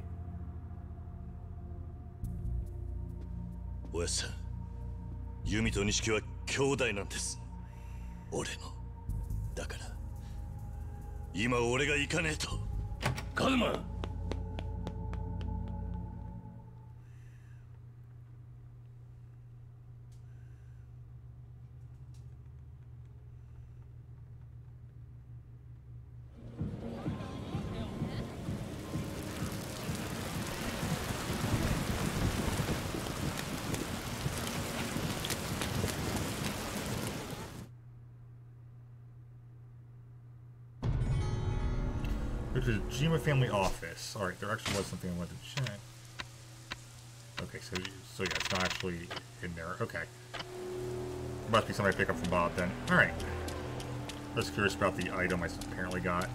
おやっさん、ユミと錦は兄弟なんです。俺の。だから今俺が行かねえと。 カズマ。 Which is Jima family office. Alright, there actually was something I wanted to check. Okay, so yeah, it's not actually in there. Okay. Must be something I pick up from Bob then. Alright. Just curious about the item I apparently got.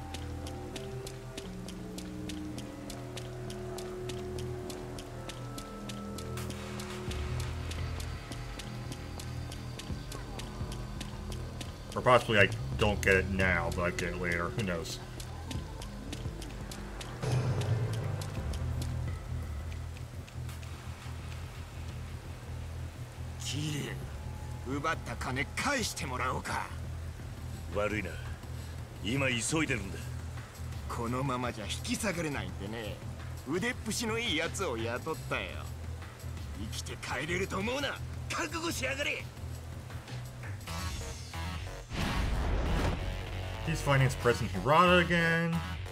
Or possibly I don't get it now, but I get it later. Who knows? Kiri, 奪った金返してもらおうか。 悪いな、今急いでるんだ。 このままじゃ引き下がれないんでね、腕っぷしのいいやつを雇ったよ。生きて帰れると思うな。覚悟しやがれ。 He's Finance President Hirata again.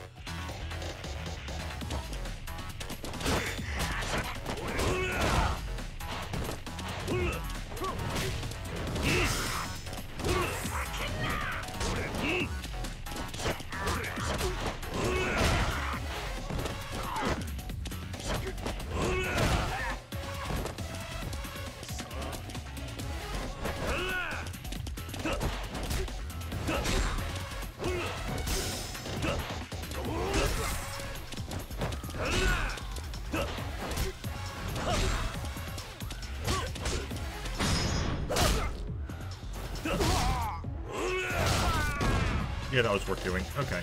Yeah, that was worth doing. Okay.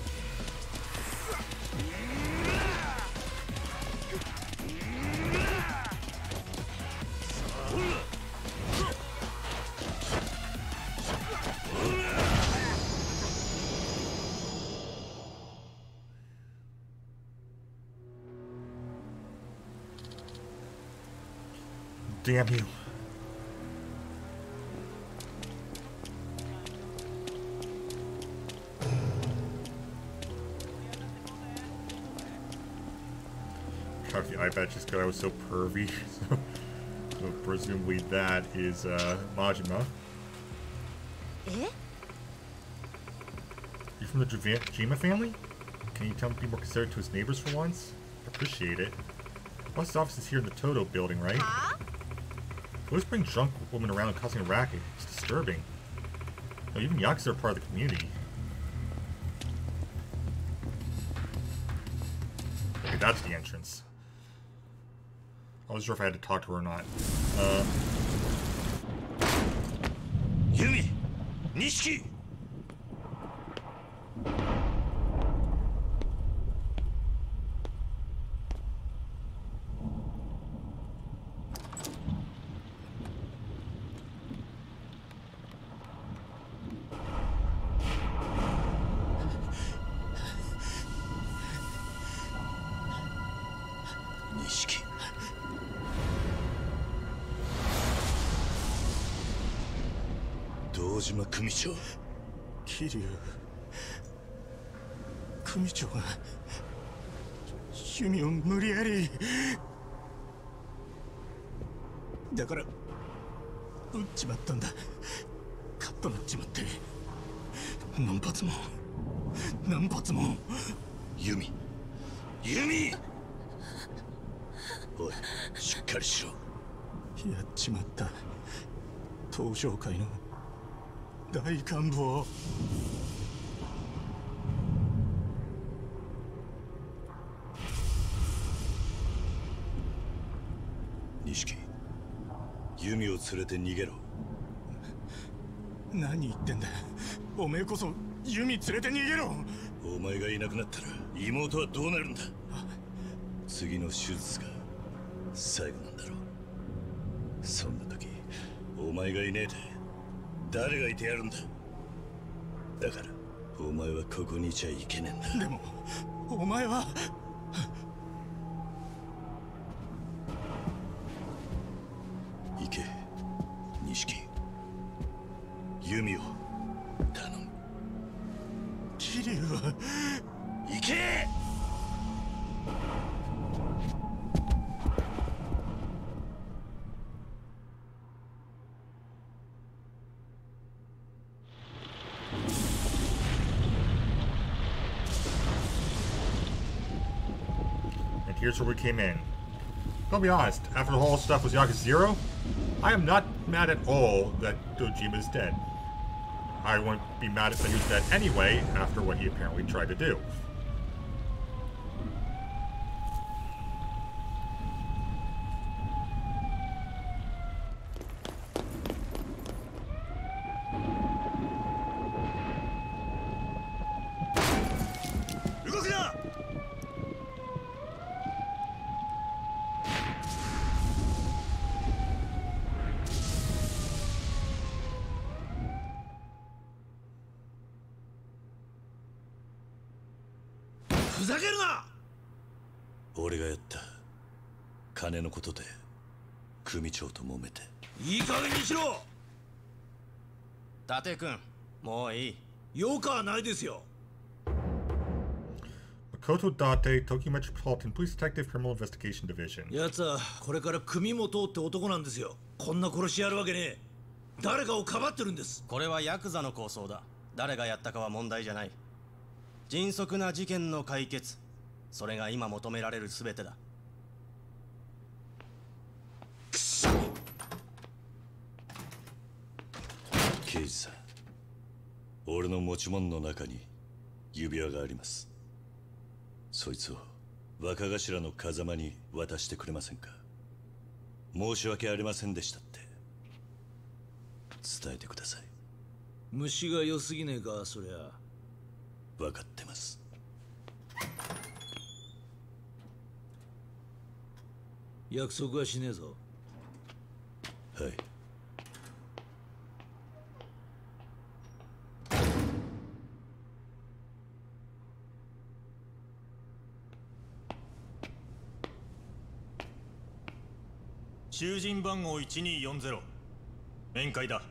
Damn you. If the eye patch just because I was so pervy. So presumably that is Majima. Eh? You from the Jima family? Can you tell him to be more considerate to his neighbors for once? Appreciate it. Plus his office is here in the Toto building, right? Huh? Always bring drunk women around and causing a racket. It's disturbing. No, even Yakuza are part of the community. Okay, that's the entrance. I wasn't sure if I had to talk to her or not. Yumi! Nishiki! Nishiki. 堂堂島組長。 桐生組長が弓を無理やり。だから撃っちまったんだ。カッとなっちまって。何発も何発も。 弓おい、しっかりしろ。 やっちまった。東上会の大幹部を。 錦、弓を連れて逃げろ。 何言ってんだ。おめえこそ弓連れて逃げろ。 お前がいなくなったら妹はどうなるんだ。次の手術が最後なんだろう。そんな時お前がいねえで誰がいてやるんだ。だからお前はここにいちゃいけねえんだ。 でもお前は。 行け錦、弓を頼む。 桐生は。 行け。 Here's where we came in. I'll be honest, after the whole stuff with Yakuza 0, I am not mad at all that Dojima is dead. I wouldn't be mad if he was dead anyway after what he apparently tried to do. 俺がやった。金のことで組長と揉めて。 いい加減にしろ。伊達君、もういい。よくはないですよ。 Makoto Date, Tokyo Metropolitan Police Detective Criminal Investigation Division. 奴はこれから組本って男なんですよ。こんな殺しやるわけねえ。誰かをかばってるんです。 これはヤクザの構想だ。誰がやったかは問題じゃない。迅速な事件の解決、それが今求められる全てだ。 刑事さん、俺の持ち物の中に指輪があります。そいつを若頭の風間に渡してくれませんか。申し訳ありませんでしたって伝えてください。 虫が良すぎねえか、そりゃ。 分かってます。 約束はしねえぞ。 はい。 囚人番号1240、面会だ。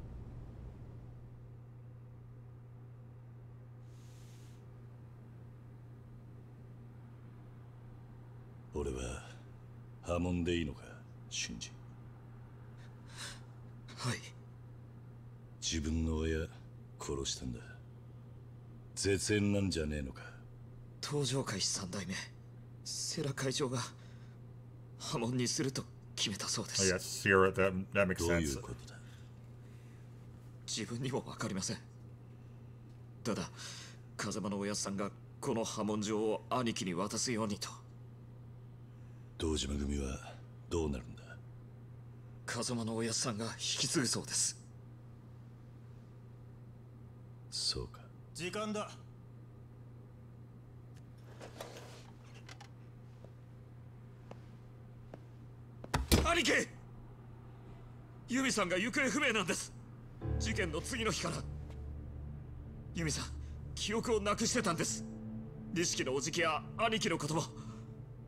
俺は破門でいいのか、俊二。 はい。 自分の親殺したんだ。絶縁なんじゃねえのか。 東上会三代目世良会長が破門にすると決めたそうです。 Yes, Sierra, that makes sense. どういうことだ。 自分にも分かりません。ただ風間のおやっさんがこの破門状を兄貴に渡すようにと。 堂島組はどうなるんだ。 風間のおやっさんが引き継ぐそうです。 そうか。 時間だ。 兄貴、ユミさんが行方不明なんです。事件の次の日からユミさん記憶をなくしてたんです。錦のおじきや兄貴の言葉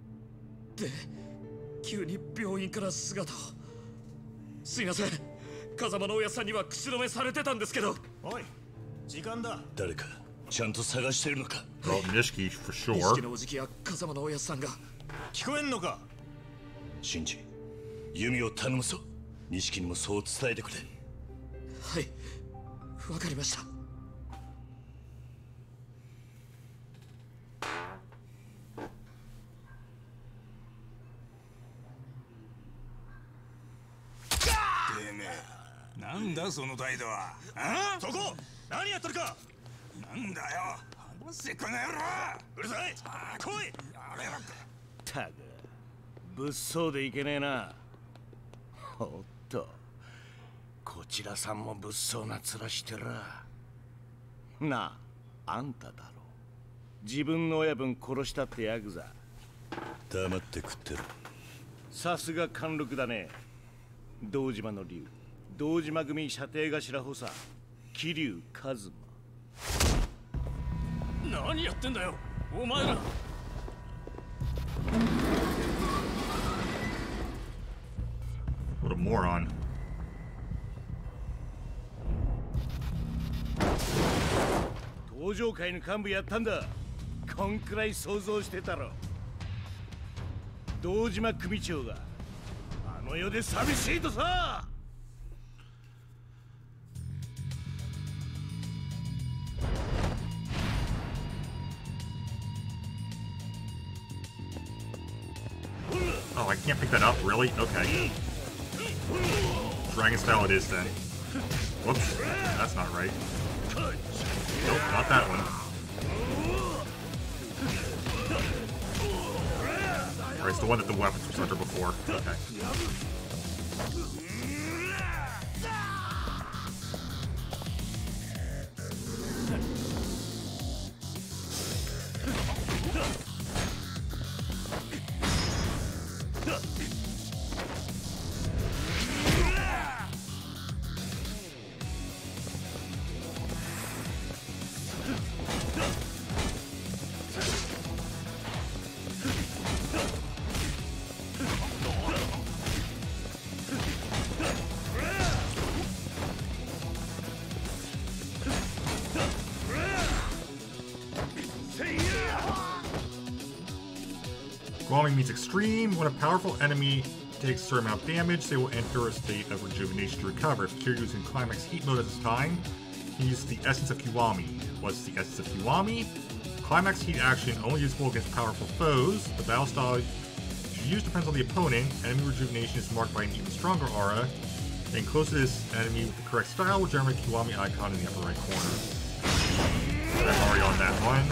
で急に病院から姿を。すいません、 風間のおやさんには口止めされてたんですけど。 おい、時間だ。 誰かちゃんと探してるのか。 Well, Nishiki for 錦 sure. のおじきや風間のおやさんが。 聞こえんのか。 シンジ、弓を頼むぞ。錦にもそう伝えてくれ。 はい、わかりました。 なんだその態度は。ああ、そこ何やってるか。なんだよ、話せこの野郎。うるさい、来い。あれやったく物騒でいけねえな。おっと、こちらさんも物騒な面してら。なあ、あんただろ。自分の親分殺したってヤクザ。黙って食ってる。さすが貫禄だね。堂島の竜、堂島組射程頭補佐桐生一馬。 何やってんだよお前ら。 What a moron. 登場会の幹部やったんだ。こんくらい想像してたろ。堂島組長があの世で寂しいとさ。 Oh, I can't pick that up, really? Okay. Dragon style it is then. Whoops, that's not right. Nope, not that one. Alright, it's the one that the weapons were centered before. Okay. Kiwami means extreme. When a powerful enemy takes a certain amount of damage, they will enter a state of rejuvenation to recover. If Kiryu is in climax heat mode at this time, he uses the essence of Kiwami. What's the essence of Kiwami? Climax heat action only usable against powerful foes. The battle style you use depends on the opponent. Enemy rejuvenation is marked by an even stronger aura. And close to this enemy with the correct style will generate Kiwami icon in the upper right corner. I'm already on that one.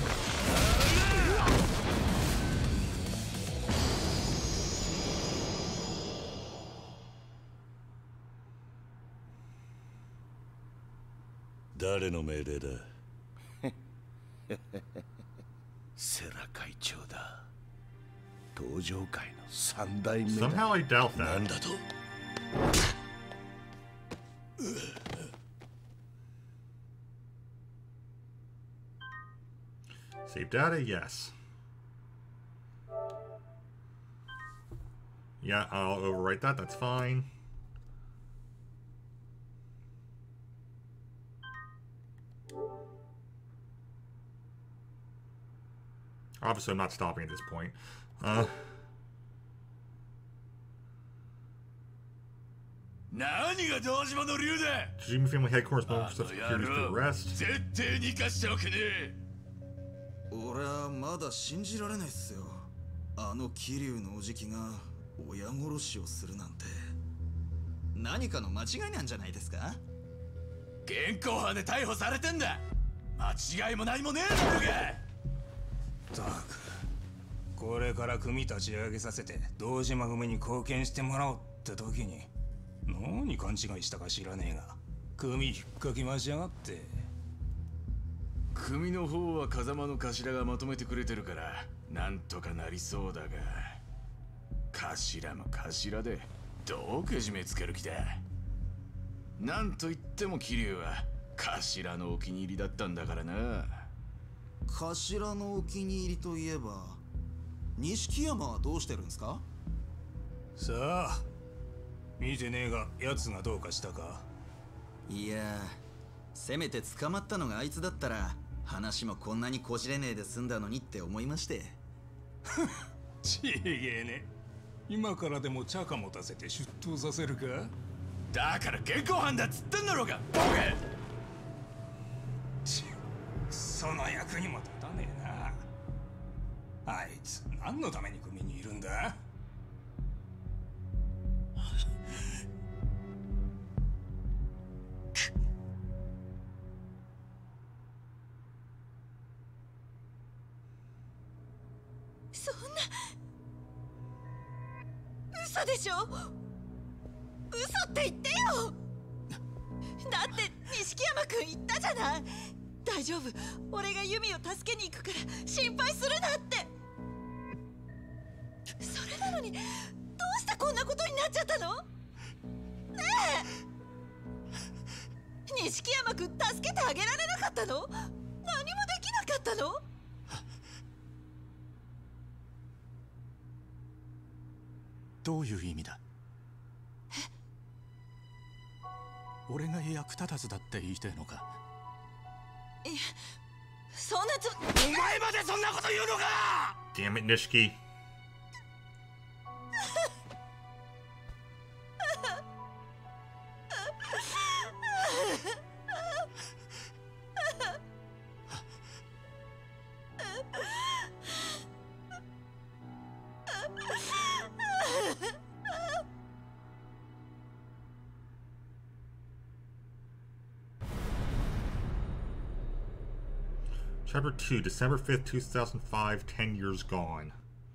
誰の命令だ。セラ会長だ。登場界の三代目だ。 Somehow I doubt that. なんだと。 Save data, yes. Yeah, I'll overwrite that, that's fine. Obviously, I'm not stopping at this point. Jujima family headquarters, moment for security to arrest. 俺はまだ信じられないっすよ。あの桐生のおじきが親殺しをするなんて。何かの間違いなんじゃないですか？ 現行犯で逮捕されてんだ。間違いも何もねえだろうが。ったく、これから組立ち上げさせて堂島組に貢献してもらおうって時に何勘違いしたか知らねえが組引っかき回しやがって。 組の方は風間の頭がまとめてくれてるからなんとかなりそうだが、頭も頭でどうけじめつける気だ。なんと言っても桐生は頭のお気に入りだったんだからな。 頭のお気に入りといえば錦山はどうしてるんですか？ さあ見てねえが奴がどうかしたか。 いやー、せめて捕まったのがあいつだったら話もこんなにこじれねえで済んだのにって思いまして。 ちげえね。今からでも茶化持たせて出頭させるか。 だから現行犯だっつってんだろうがボケ。 その役にも立たねえな。あいつ何のために組にいるんだ。 そんな嘘でしょ。嘘って言ってよ。だって錦山君言ったじゃない。大丈夫、俺がユミを助けに行くから心配するなって。それなのにどうしてこんなことになっちゃったのねえ。錦山君助けてあげられなかったの。何もできなかったの。 どういう意味だ。俺が役立たずだって言いたいのか。 いや、そんなお前までそんなこと言うのか。 Damn it, Nishiki. Chapter 2, December 5th, 2005, 10 years gone.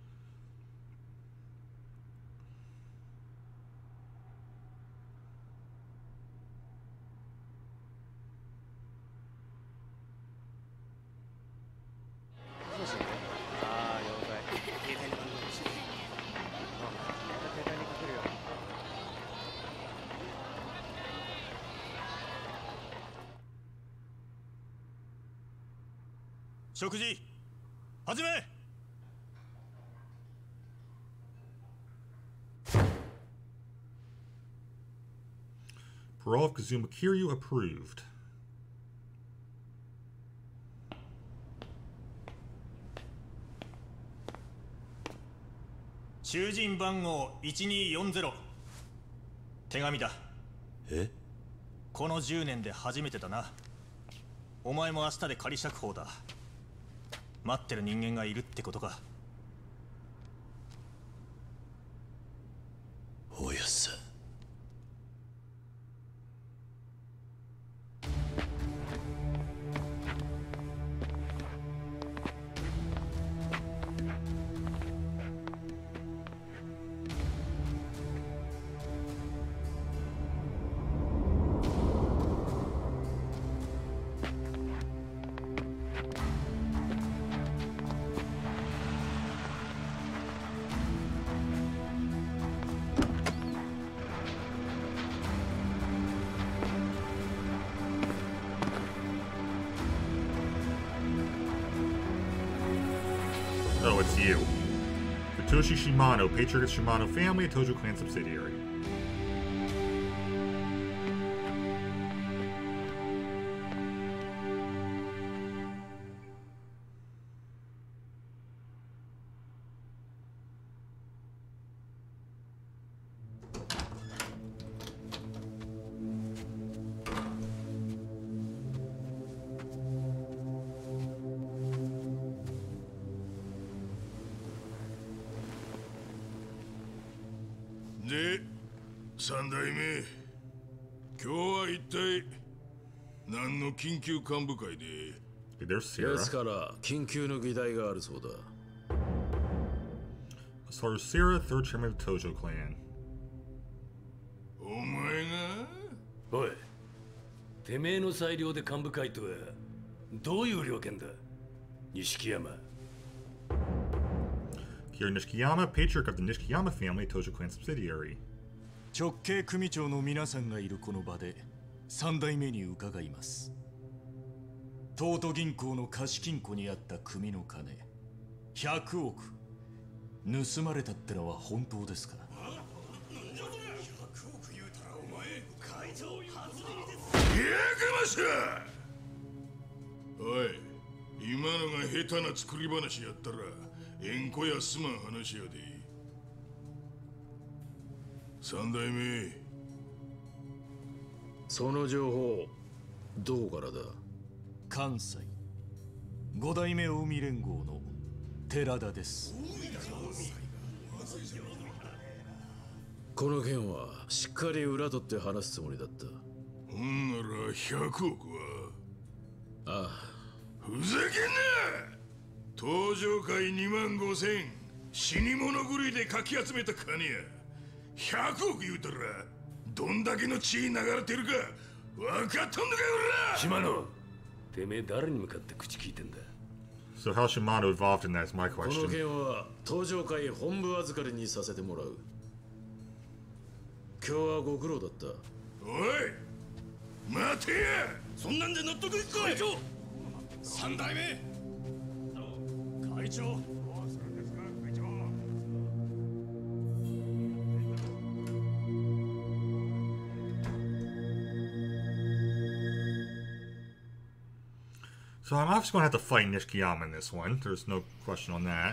Ah, 了解。携帯の番号欲しい。また携帯にかけるよ。 食事始め。 Parole of Kazuma Kiryu approved. 囚人番号1240。手紙だ。 え？ この10年で初めてだな。お前も明日で仮釈放だ。待ってる人間がいるってことか。 おやっさ。 Oh, it's you. Futoshi Shimano, patriarch of Shimano family, a Tojo clan subsidiary. で、三代目、今日は一体何の緊急幹部会で。 ですから緊急の議題があるそうだ。 Masaru Sera, third chairman of the Tojo clan. お前が？ おい、てめえの裁量で幹部会とはどういう了見だ、錦山。 Kiryu Nishikiyama, patriarch of the Nishikiyama family, Tojo clan subsidiary. 直系組長の皆さんがいるこの場で3代目に伺います。東都銀行の貸金庫にあった組の金100億盗まれたってのは本当ですか？100億言うたらお前会長外れです。 さ。おい、今のが下手な作り話やったら縁故やすまん話やで。三代目、 その情報どこからだ？ 関西五代目近江連合の寺田です。 この件はしっかり裏取って話すつもりだった。 ほんなら100億は？ ああ。 ふざけんな！登場会25000、死に物狂いでかき集めた金や。100億言うたらどんだけの血流れてるか分かっとんのかよ、おら！ 島野、てめえ誰に向かって口聞いてんだ。 So how Shimano evolved in that is my この question. 件は登場会本部預かりにさせてもらう。今日はご苦労だった。 おい待てや！そんなんで納得いくか！会長、 三代目会長。 So I'm obviously going to have to fight Nishikiyama in this one. There's no question on that.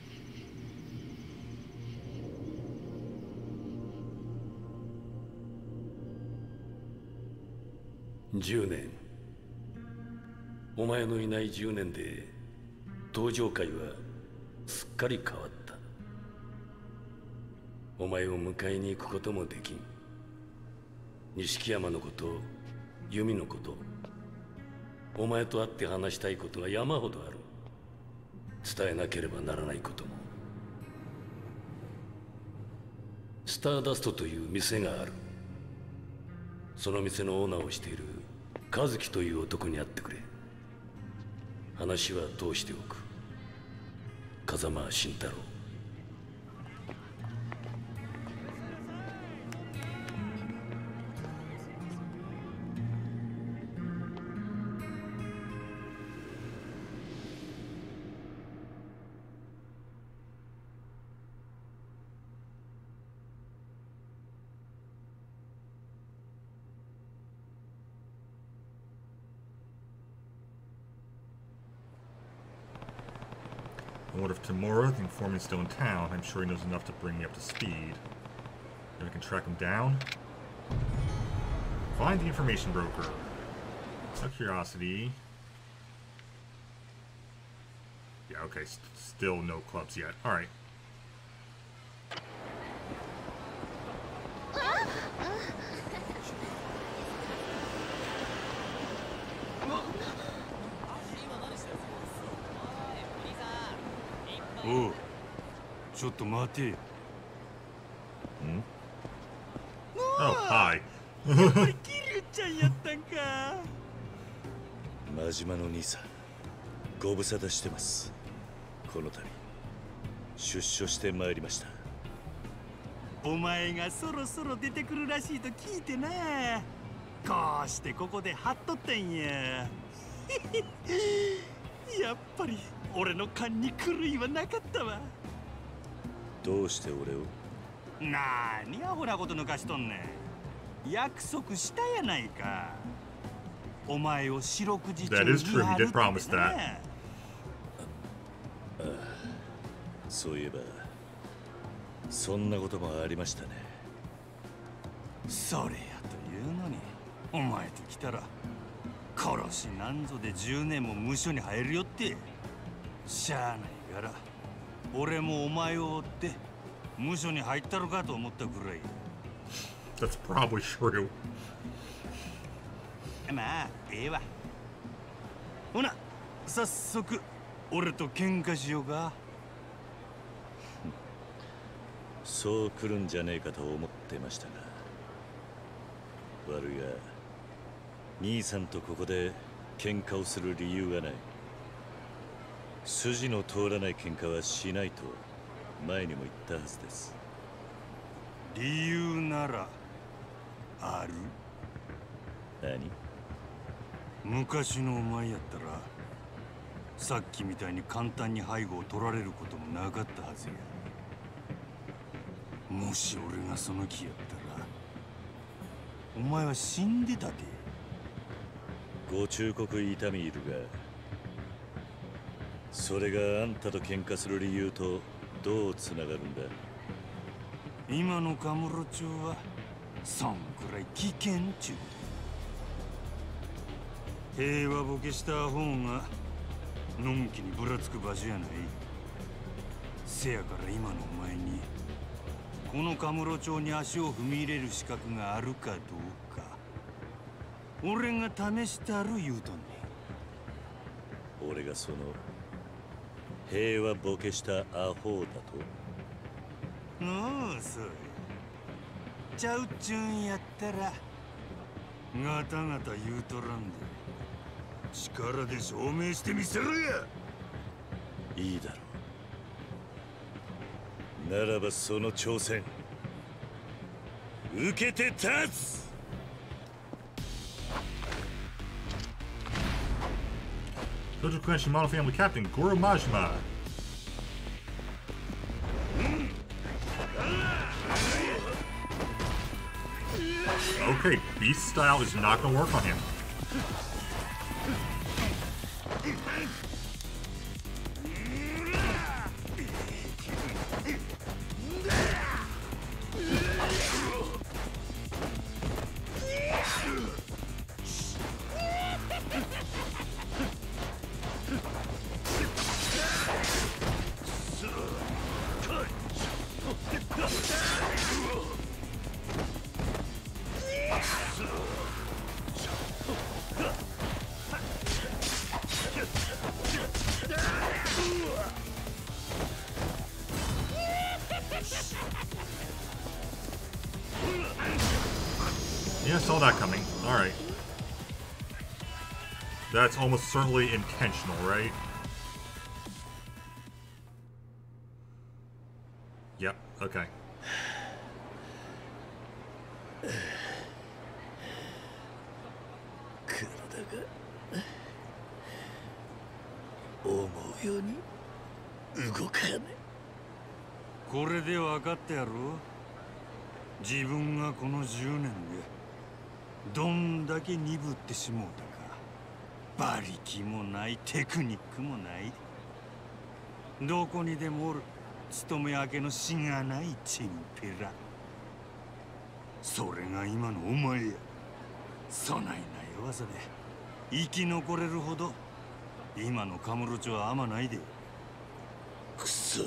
10年。お前のいない10年で登場会はすっかり変わった。お前を迎えに行くこともできん。錦山のこと、弓のこと、お前と会って話したいことが山ほどある。伝えなければならないことも。スターダストという店がある。その店のオーナーをしている和樹という男に会ってくれ。話は通しておく。風間慎太郎。 And what if Tamura, the informant's still in town? I'm sure he knows enough to bring me up to speed. If I can track him down. Find the information broker. Out of curiosity. Yeah, okay, still no clubs yet. Alright. Oh, ちょっと待て。 Oh, hi. やっぱり桐生ちゃんやったんか。 真島の兄さん、ご無沙汰してます。この度出所してまいりました。 お前がそろそろ出てくるらしいと聞いてな。こうしてここで張っとったんや。やっぱり俺の勘に狂いはなかったわ。 どうして俺を？ なーにアホなこと抜かしとんねん。約束したやないか。お前を四六時中に見張るってな。 そういえばそんなこともありましたね。 それやというのにお前と来たら殺しなんぞで10年も無所に入るよって。しゃあないから俺もお前を追って無所に入ったのかと思ったくらい。 That's probably true. まあええわ。ほな早速俺と喧嘩しようか。 そう来るんじゃねえかと思ってましたが、悪いが兄さんとここで喧嘩をする理由がない。筋の通らない喧嘩はしないと前にも言ったはずです。 理由ならある？ 何？ 昔のお前やったらさっきみたいに簡単に背後を取られることもなかったはずや。もし俺がその気やったらお前は死んでたで。 ご忠告痛みいるが、それがあんたと喧嘩する理由とどうつながるんだ？ 今のカムロ町はそんくらい危険っちゅう。平和ボケした方がのんきにぶらつく場所やない。せやから今のお前にこのカムロ町に足を踏み入れる資格があるかどうか俺が試したる言うとんねん。俺がその平和ボケしたアホだと？ おう、そうや。ちゃうっちゅうんやったらガタガタ言うとらんで力で証明してみせろや。 いいだろう。ならばその挑戦受けて立つ。 Dojo Clan Shimano Family Captain Goro Majima. Okay, beast style is not gonna work on him. Yeah, I saw that coming. Alright. That's almost certainly intentional, right? Yep, okay. 思うように動かね。 これで分かったやろ。自分がこの10年でどんだけ鈍ってしもうたか。馬力もないテクニックもない。どこにでもおる勤め明けのしがないチンピラ。それが今のお前や。そないな弱さで生き残れるほど今のカムロ町は甘ないで。 くそ。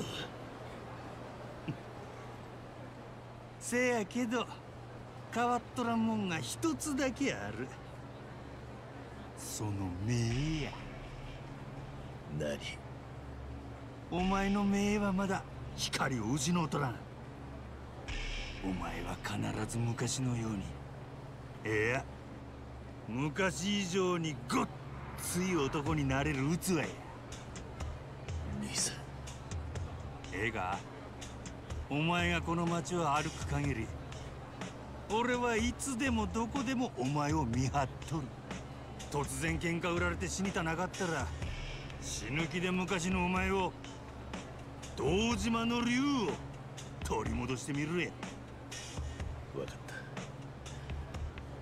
せやけど変わっとらんもんが一つだけある。その目や。 何？ お前の目はまだ光を失うとらん。お前は必ず昔のように、いや昔以上にごっつい男になれる器や。 兄さん。 ええか、お前がこの街を歩く限り俺はいつでもどこでもお前を見張っとる。突然喧嘩売られて死にたなかったら死ぬ気で昔のお前を堂島の竜を取り戻してみるや。 分かった。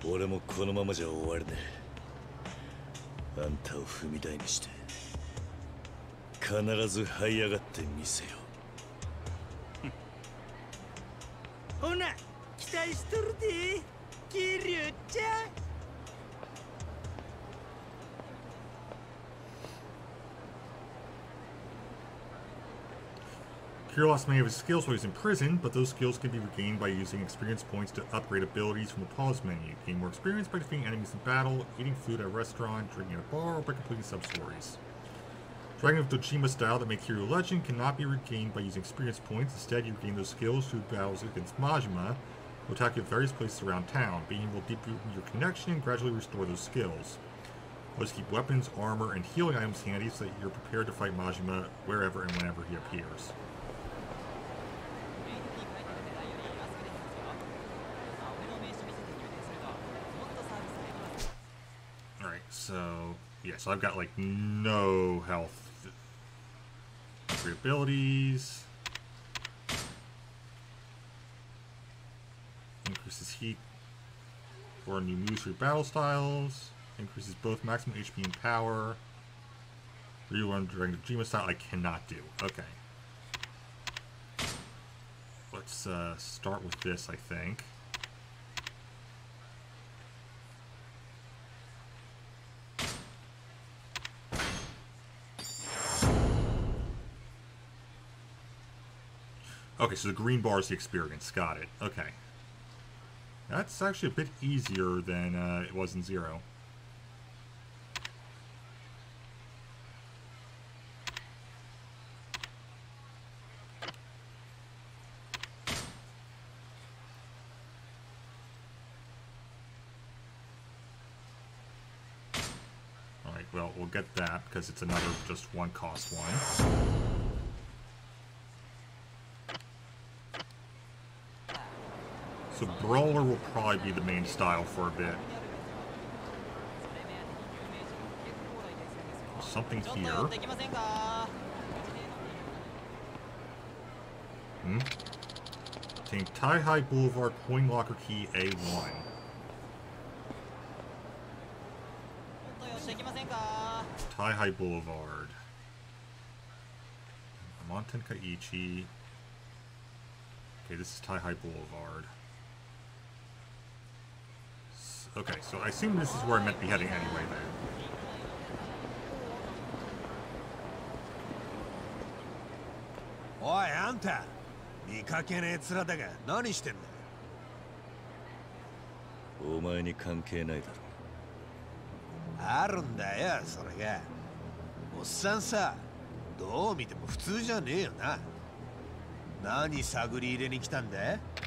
俺もこのままじゃ終われねえ。あんたを踏み台にして必ず這い上がってみせよう。ほな期待しとるで桐生ちゃん。 Kira lost many of his skills while he was in prison, but those skills can be regained by using experience points to upgrade abilities from the pause menu. Gain more experience by defeating enemies in battle, eating food at a restaurant, drinking at a bar, or by completing sub-stories. Dragon of Dojima style that make Kiryu legend cannot be regained by using experience points. Instead, you regain those skills through battles against Majima, who attack you at various places around town. Being will deepen your connection and gradually restore those skills. Always keep weapons, armor, and healing items handy so that you're prepared to fight Majima wherever and whenever he appears. Alright, so yes, I've got like no health. Upgrade abilities. Increases heat. Or new moves for your battle styles. Increases both maximum HP and power. Rerun during the Jima style, I cannot do. Okay. Let's start with this, I think. Okay, so the green bar is the experience. Got it. Okay. That's actually a bit easier than it was in Zero. Alright, well, we'll get that because it's another just one cost one. So Brawler will probably be the main style for a bit. Something here. Obtain Tai-Hai Boulevard Coin Locker Key A1. Tai-Hai Boulevard. I'm on Tenkaichi. Okay, this is Tai-Hai Boulevard. Okay, so I assume this is where I meant to be heading anyway, then. Oi, Anta! 見かけねえ面だが何してんだ。 お前に関係ないだろ。 あるんだよ、それが。おっさんさ、どう見ても普通じゃねえよな。何探り入れに来たんだ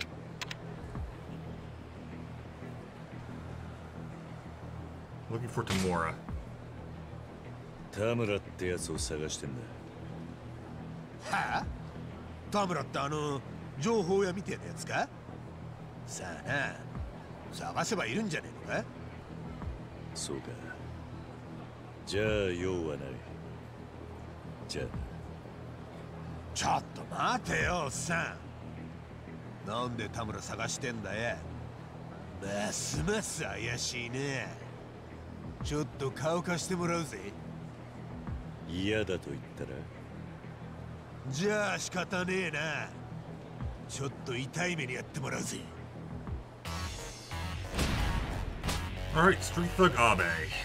？Looking for Tamura. 田村ってやつを探してんだ。 はあ？田村って情報屋みてえなやつか？さあな、探せばいるんじゃねえのか？ そうか。じゃあ用はない。じゃあちょっと待てよ、おっさん。なんで田村探してんだよ。ますます怪しいね。ちょっと顔貸してもらうぜ。 嫌だと言ったら？ じゃあ仕方ねえな。ちょっと痛い目にやってもらうぜ。 Alright, Street Thug Abe.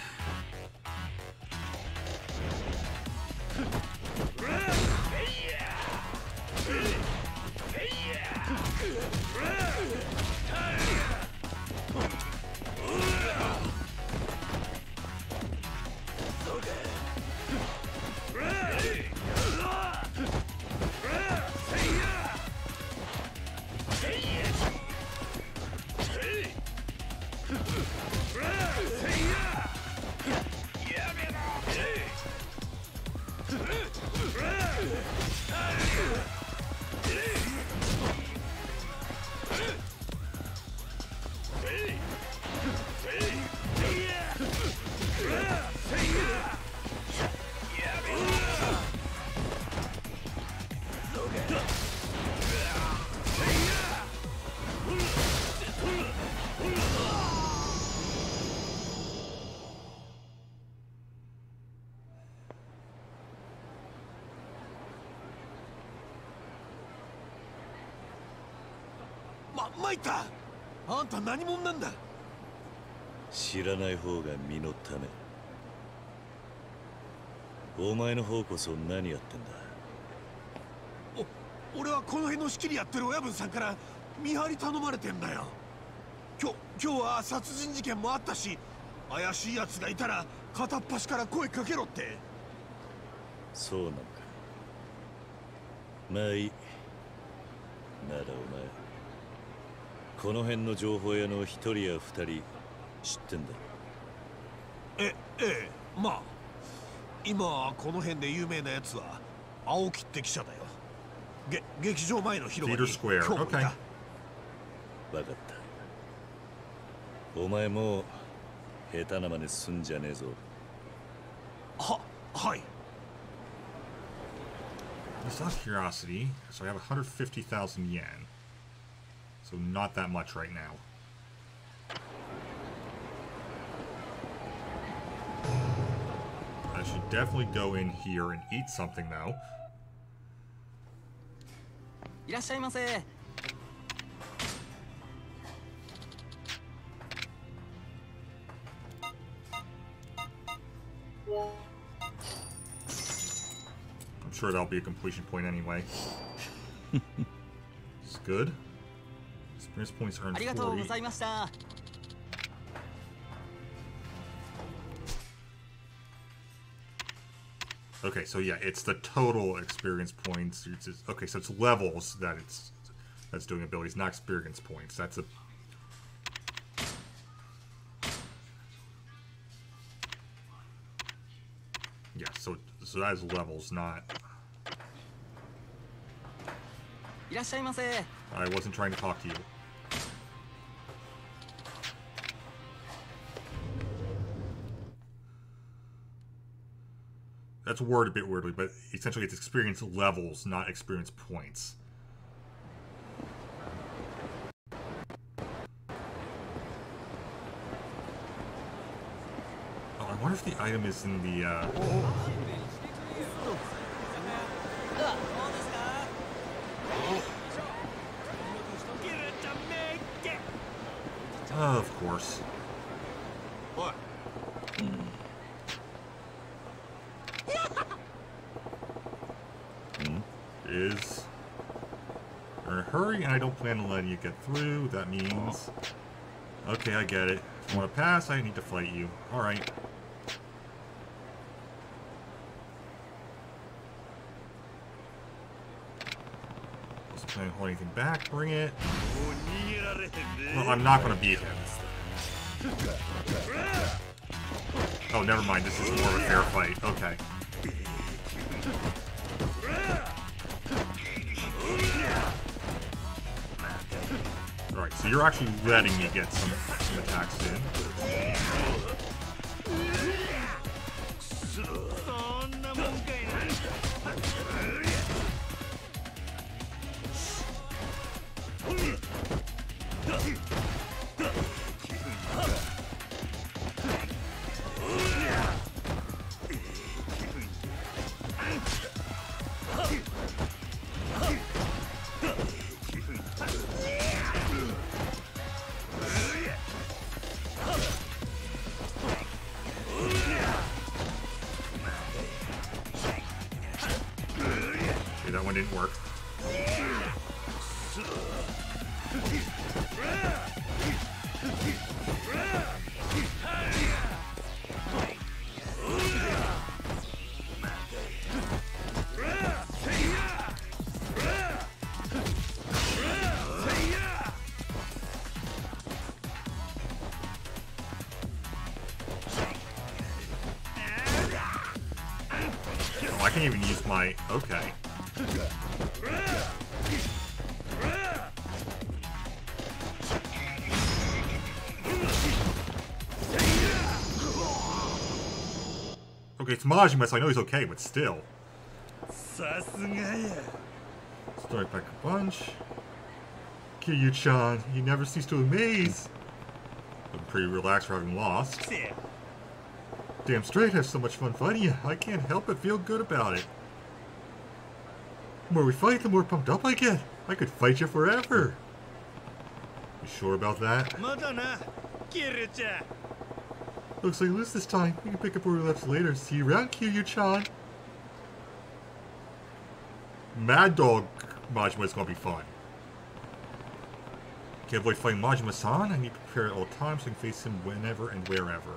参った。あんた何者なんだ？ 知らない方が身のため。お前の方こそ何やってんだ？ 俺はこの辺の仕切りやってる親分さんから見張り頼まれてんだよ。今日は殺人事件もあったし、怪しい奴がいたら片っ端から声かけろって。 そうなのか。まあいい。ならお前この辺の情報屋の一人や二人知ってんだ。 ええ、まあ今この辺で有名なやつは青木って記者だよ。劇場前の広場に今日もいた。 分かった。お前もう下手な真似すんじゃねえぞ。 はい。 Just out of curiosity, so I have 150,000 yen. So not that much right now. definitely go in here and eat something though. いらっしゃいませ。 I'm sure that'll be a completion point anyway. It's good. Experience points earned ありがとうご 40. ざいました。 Okay, so yeah, it's the total experience points. Okay, so it's levels that's doing abilities, not experience points. That's a... Yeah, so that is levels, not... いらっしゃいませ。 I wasn't trying to talk to you. That's worded a bit weirdly, but essentially it's experience levels, not experience points. Oh, I wonder if the item is in the, Oh, of course. What? Is in a hurry, and I don't plan on letting you get through. That means... Okay, I get it. If you want to pass, I need to fight you. Alright. Wasn't planning to hold anything back. Bring it. Well, I'm not going to beat him. Oh, never mind. This is more of a fair fight. Okay. Alright, so you're actually letting me get some attacks in. That one didn't work. Oh, I can't even use my... Okay. Okay, it's Majima, so I know he's okay, but still. Strike back a bunch. Kiryu-chan, you never cease to amaze. I'm pretty relaxed for having lost. Damn straight, I have so much fun fighting you. I can't help but feel good about it. The more we fight, the more pumped up I get. I could fight you forever. You sure about that? Looks like you lose this time. We can pick up where we left later. See you around, Kiryu-chan. Mad Dog Majima is gonna be fun. Can't avoid fighting Majima-san. I need to prepare at all times so I can face him whenever and wherever.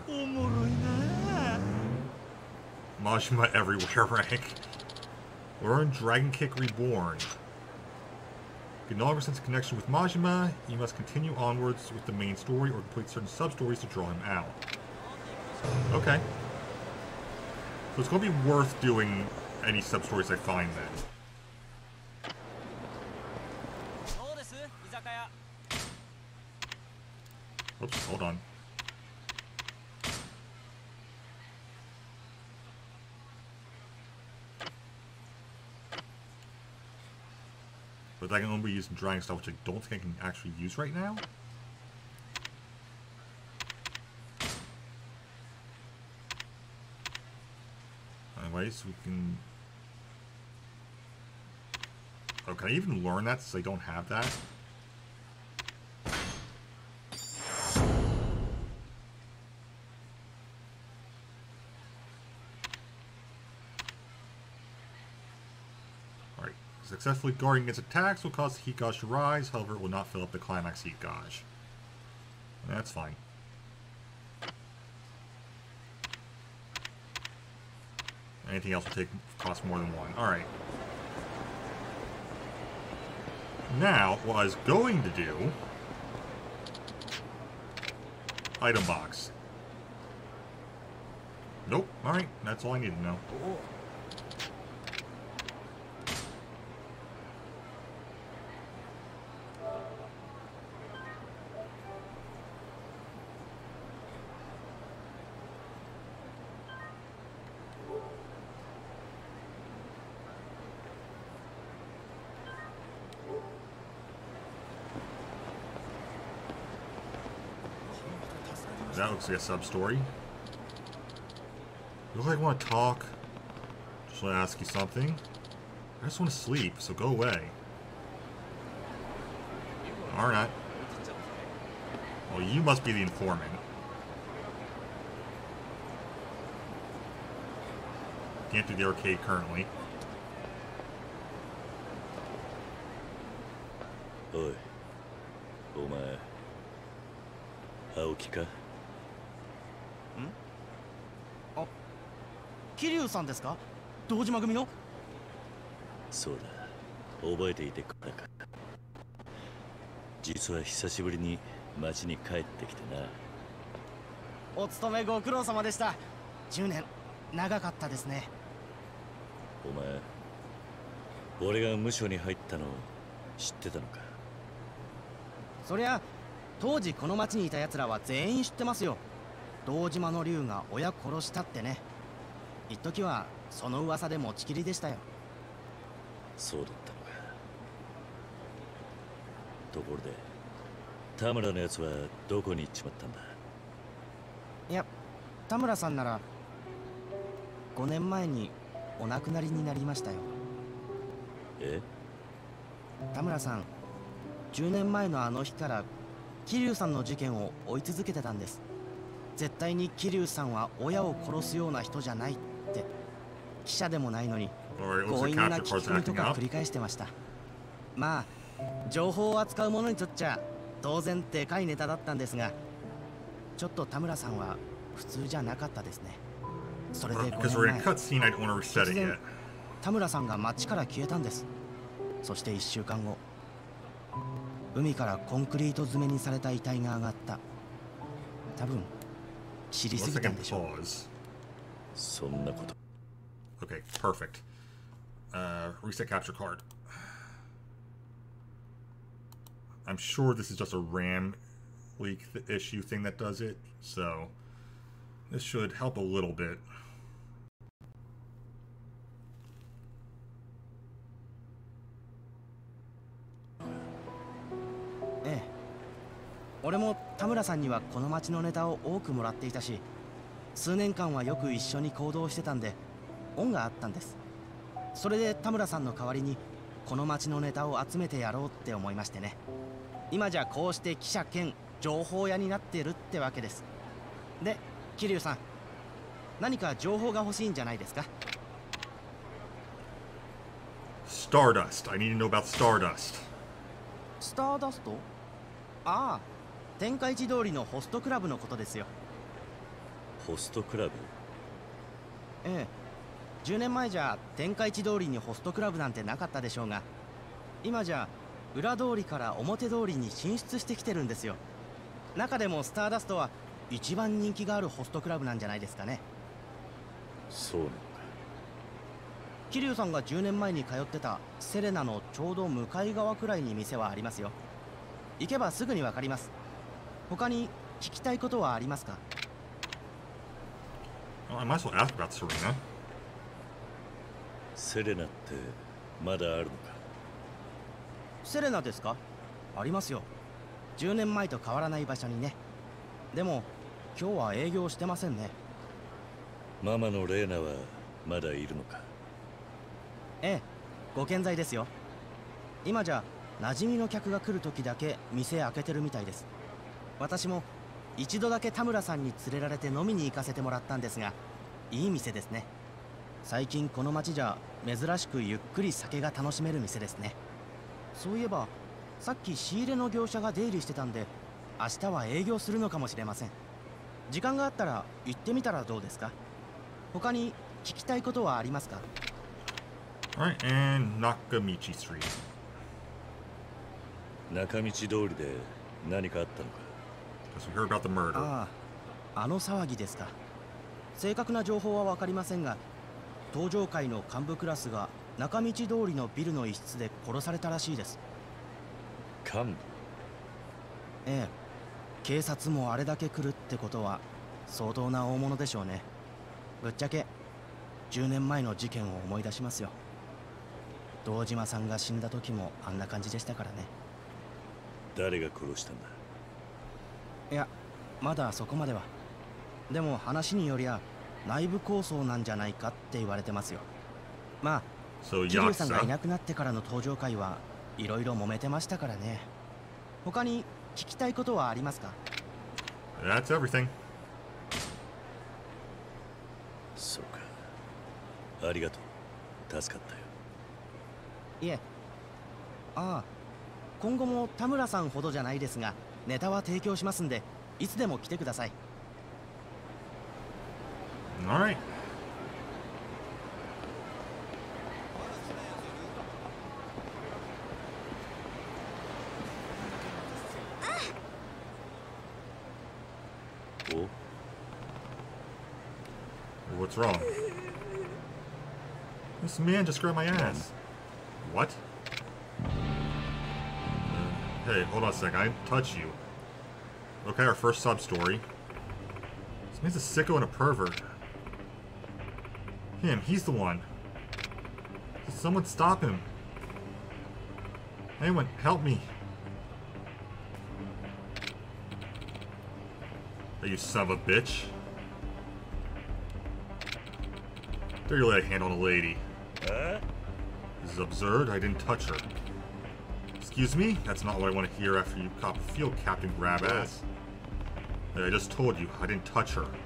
Majima everywhere rank. Learn Dragon Kick Reborn. You can no longer sense a connection with Majima. You must continue onwards with the main story or complete certain sub-stories to draw him out. Okay. So it's going to be worth doing any sub-stories I find then. Oops, hold on. But I can only be using dragon stuff, which I don't think I can actually use right now. Anyway, so we can... Oh, can I even learn that since I don't have that? Alright. Successfully guarding against attacks will cause the heat gauge to rise, however it will not fill up the climax heat gauge. That's fine. Anything else will cost more than one. Alright. Now, what I was going to do... Item box. Nope. Alright, that's all I need to know. That looks like a sub-story. You look like I want to talk. Just want to ask you something. I just want to sleep, so go away. Alright. Well, you must be the informant. Can't do the arcade currently. Oi. お前、青木か? あ、桐生さんですか？堂島組の？ そうだ、覚えていてくれたか。実は久しぶりに町に帰ってきてな。 お勤めご苦労様でした。10年長かったですね。 お前、俺が無所に入ったの知ってたのか？ そりゃ当時この町にいた奴らは全員知ってますよ。堂島の竜が親殺したってね。一時はその噂で持ちきりでしたよ。 そうだったのか。ところで田村のやつはどこに行っちまったんだ？ いや、田村さんなら5年前にお亡くなりになりましたよ。 え？ 田村さん、10年前のあの日から桐生さんの事件を追い続けてたんです。絶対に桐生さんは親を殺すような人じゃないって。記者でもないのに強引な聞き込みとか繰り返してました。まあ情報を扱う者にとっちゃ当然でかいネタだったんですが、ちょっと田村さんは普通じゃなかったですね。それで5年前、突然田村さんが町から消えたんです。そして1週間後、海からコンクリート詰めにされた遺体が上がった。多分知りすぎたんでしょう。 そんなこと。 Okay, perfect. Reset capture card. I'm sure this is just a RAM leak issue thing that does it, so this should help a little bit. Eh. 俺も田村さんにはこの町のネタを多くもらっていたし、数年間はよく一緒に行動してたんで恩があったんです。それで田村さんの代わりにこの町のネタを集めてやろうって思いましてね。今じゃこうして記者兼情報屋になってるってわけです。で、桐生さん、何か情報が欲しいんじゃないですか？ Stardust. I need to know about Stardust. スターダスト？ああ、天下一通りのホストクラブのことですよ。 ホストクラブ？ ええ、10年前じゃ天下一通りにホストクラブなんてなかったでしょうが、今じゃ裏通りから表通りに進出してきてるんですよ。中でもスターダストは一番人気があるホストクラブなんじゃないですかね。 そうなのか。 桐生さんが10年前に通ってたセレナのちょうど向かい側くらいに店はありますよ。行けばすぐにわかります。他に聞きたいことはありますか？ Well, I might as well ask about Serena. セレナってまだあるのか？ セレナですか？ありますよ。10年前と変わらない場所にね。でも今日は営業してませんね。 ママのレーナはまだいるのか？ ええ、ご健在ですよ。今じゃ馴染みの客が来る時だけ店開けてるみたいです。私も一度だけ田村さんに連れられて飲みに行かせてもらったんですが、いい店ですね。最近この町じゃ珍しくゆっくり酒が楽しめる店ですね。そういえばさっき仕入れの業者が出入りしてたんで、明日は営業するのかもしれません。時間があったら行ってみたらどうですか？他に聞きたいことはありますか？ Alright, and Nakamichi Street. 中道通りで何かあったのか？ Because we heard about the murder. ああ、あの騒ぎですか。正確な情報は分かりませんが、登場会の幹部クラスが中道通りのビルの一室で殺されたらしいです。 幹部？ ええ、警察もあれだけ来るってことは相当な大物でしょうね。ぶっちゃけ10年前の事件を思い出しますよ。堂島さんが死んだ時もあんな感じでしたからね。 誰が殺したんだ？ いや、まだそこまでは。でも話によりゃ内部抗争なんじゃないかって言われてますよ。まあ、桐生さんがいなくなってからの登場会はいろいろ揉めてましたからね。他に聞きたいことはありますか？ That's everything. そうか。ありがとう。助かったよ。 いえ。ああ、今後も田村さんほどじゃないですが、ネタは提供しますんで、いつでも来てください。 Alright. Oh. What's wrong? This man just grabbed my ass. What? Hey, hold on a second. I didn't touch you. Okay, our first sub-story. This man's a sicko and a pervert. Him, he's the one. Someone stop him. Anyone, help me. Hey, you son of a bitch. There you lay a hand on a lady. This is absurd. I didn't touch her. Excuse me? That's not what I want to hear after you cop a field captain grab ass. Hey, I just told you, I didn't touch her.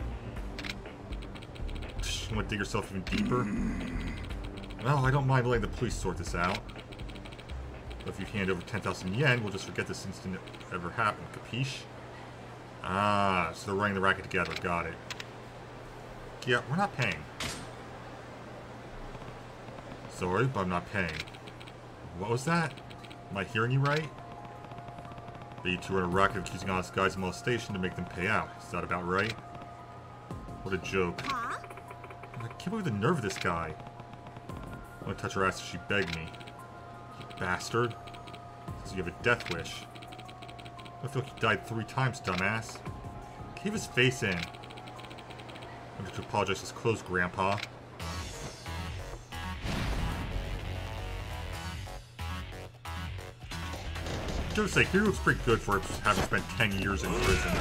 You want to dig yourself even deeper? Well, I don't mind letting the police sort this out. But if you hand over 10,000 yen, we'll just forget this incident ever happened. Capiche? Ah, so they're running the racket together. Got it. Yeah, we're not paying. Sorry, but I'm not paying. What was that? Am I hearing you right? That you two are in a racket of accusing honest guys of molestation to make them pay out. Is that about right? What a joke. I can't believe the nerve of this guy. I want to touch her ass if she begged me. You bastard. Says you have a death wish. I feel like he died 3 times, dumbass. Cave his face in. I'm going to apologize to his clothes, Grandpa. I gotta say, he looks pretty good for having spent 10 years in prison.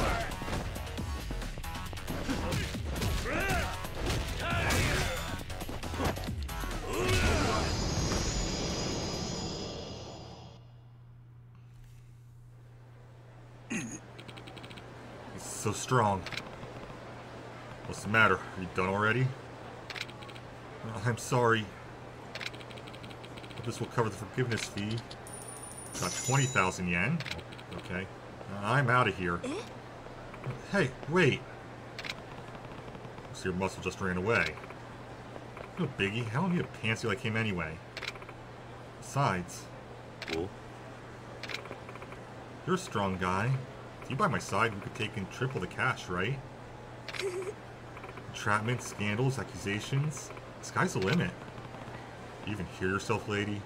He's so strong. What's the matter? Are you done already? I'm sorry. But this will cover the forgiveness fee. Got 20,000 yen. Okay. I'm out of here. Hey, wait. So your muscle just ran away. No biggie. I don't need a pansy like him anyway. Besides. Cool. You're a strong guy. If you by my side, we could take in triple the cash, right? Entrapment, scandals, accusations. Sky's the limit. You even hear yourself, lady?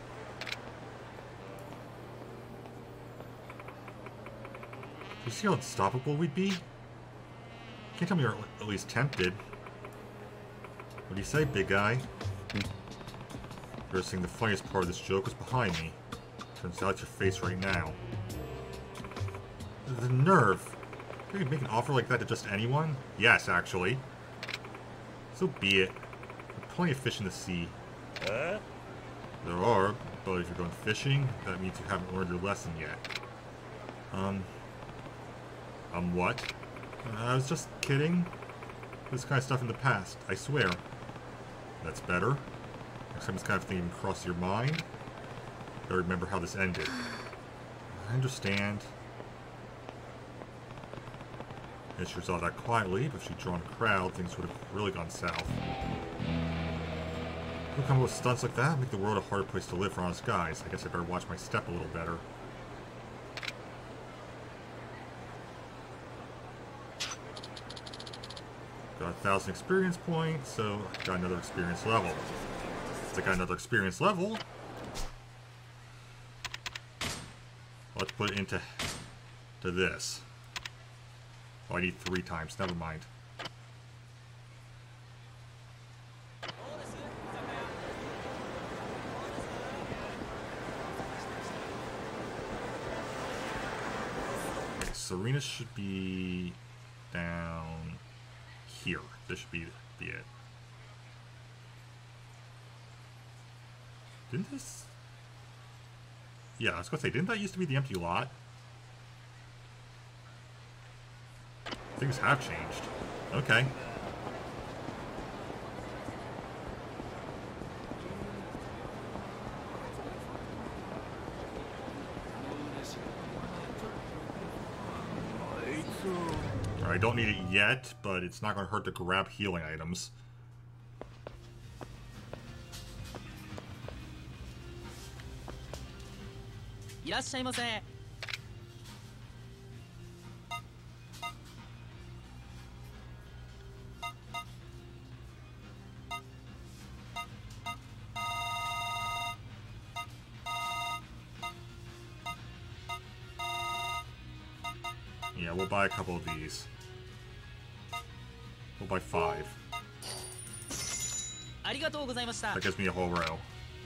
You see how unstoppable we'd be? Can't tell me you're at least tempted. What do you say, big guy? You're saying the funniest part of this joke was behind me. Turns out it's your face right now. The nerve! You can make an offer like that to just anyone? Yes, actually. So be it. plenty of fish in the sea. There are, but if you're going fishing, that means you haven't learned your lesson yet. What? I was just kidding. This kind of stuff in the past, I swear. That's better. Next time this kind of thing even crosses your mind, gotta remember how this ended. I understand. And she resolved that quietly, but if she'd drawn a crowd, things would have really gone south. Don't come up with stunts like that, make the world a harder place to live for honest guys. I guess I better watch my step a little better. Got 1,000 experience points, so got another experience level. Since I got another experience level, let's put it into this. Oh, I need 3 times. Never mind. Okay, Serena should be down here. This should be it. Didn't this... Yeah, I was gonna say, didn't that used to be the empty lot? Things have changed. Okay. I don't need it yet, but it's not going to hurt to grab healing items. Yeah, we'll buy a couple of these. We'll buy 5. That gives me a whole row.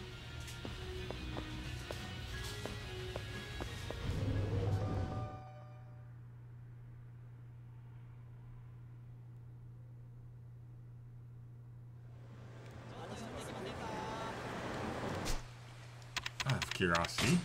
Out of curiosity.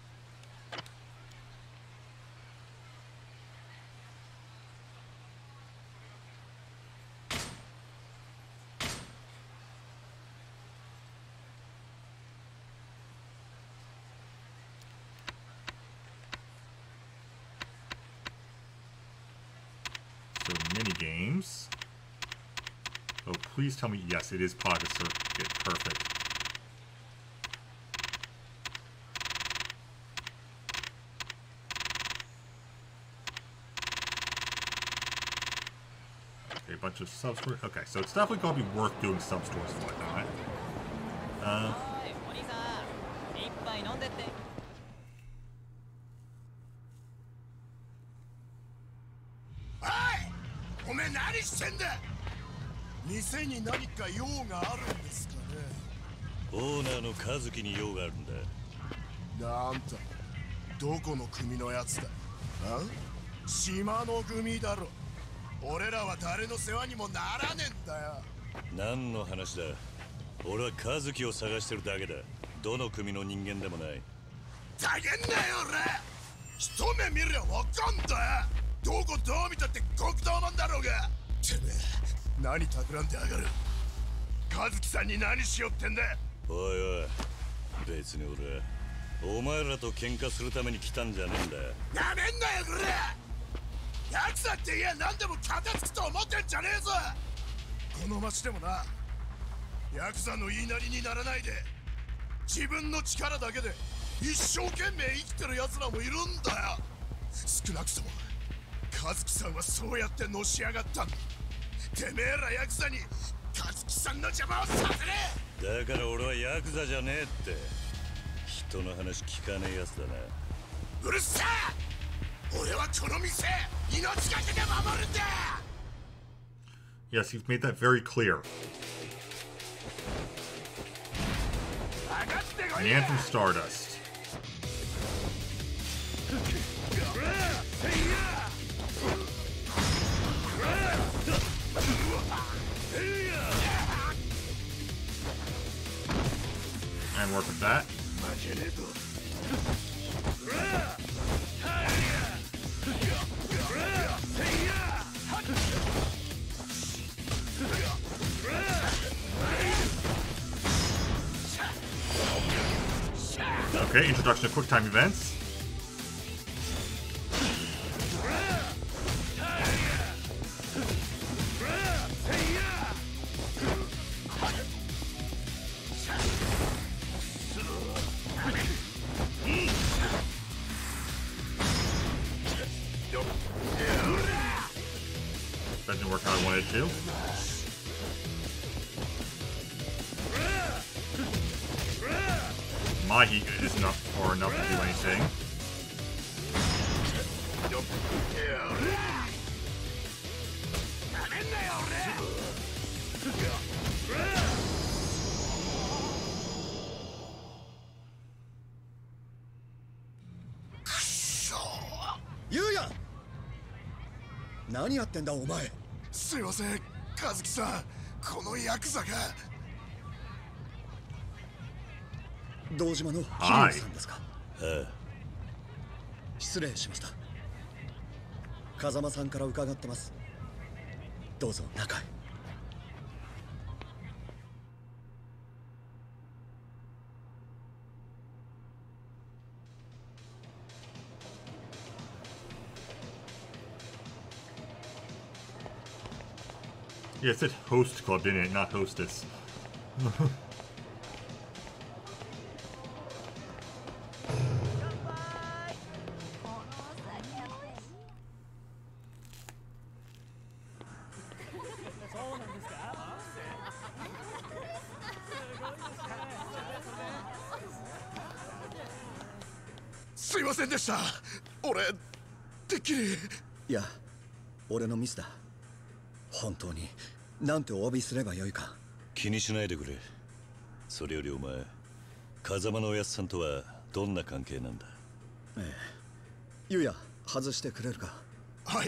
Mini games. Oh, please tell me, yes, it is Pocket Circuit. Perfect. Okay, a bunch of sub-stores. Okay, so it's definitely going to be worth doing sub-stores and whatnot. Yes, you've made that very clear. Man from Stardust. And work with that. Okay, introduction of quick time events. That didn't work how I wanted it to. My heat is not far enough to do anything. Yuya! 何やってんだお前。 すいません、和樹さん。このヤクザが。 堂島の桐生さんですか。 ああ。 失礼しました。風間さんから伺ってます。どうぞ中へ。 Yeah, it said host club, didn't it? Not hostess. Sorry, いや、俺のミスだ。本当になんてお詫びすればよいか。 気にしないでくれ。それよりお前、風間のおやっさんとはどんな関係なんだ。 ええ。ゆうや、外してくれるか。 はい。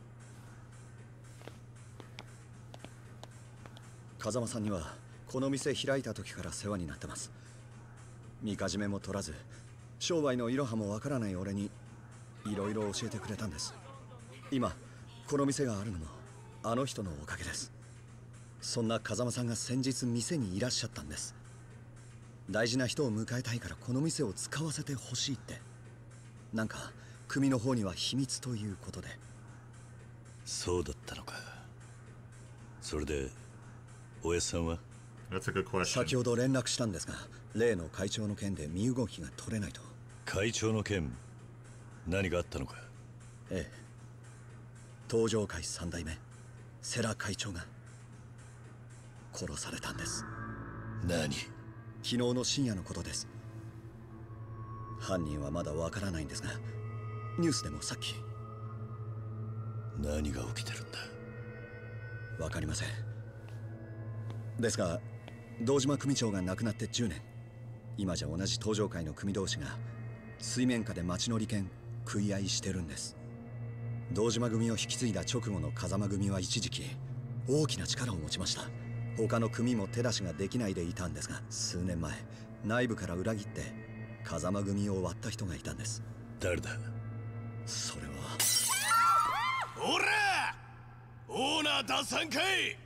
風間さんにはこの店開いた時から世話になってます。みかじめも取らず、商売のいろはもわからない俺にいろいろ教えてくれたんです。今この店があるのもあの人のおかげです。そんな風間さんが先日店にいらっしゃったんです。大事な人を迎えたいからこの店を使わせてほしいって。なんか組の方には秘密ということで。 そうだったのか。それでおやっさんは？ That's a good question. 先ほど連絡したんですが、例の会長の件で身動きが取れないと。 会長の件、何があったのか。 ええ。東上会3代目世良会長が殺されたんです。 何？ 昨日の深夜のことです。犯人はまだわからないんですが、ニュースでもさっき。 何が起きてるんだ？ わかりません。ですが堂島組長が亡くなって10年。今じゃ同じ東上会の組同士が水面下で町の利権食い合いしてるんです。堂島組を引き継いだ直後の風間組は一時期大きな力を持ちました。他の組も手出しができないでいたんですが、数年前内部から裏切って風間組を割った人がいたんです。 誰だ？ それは。 おら！オーナー出さんかい！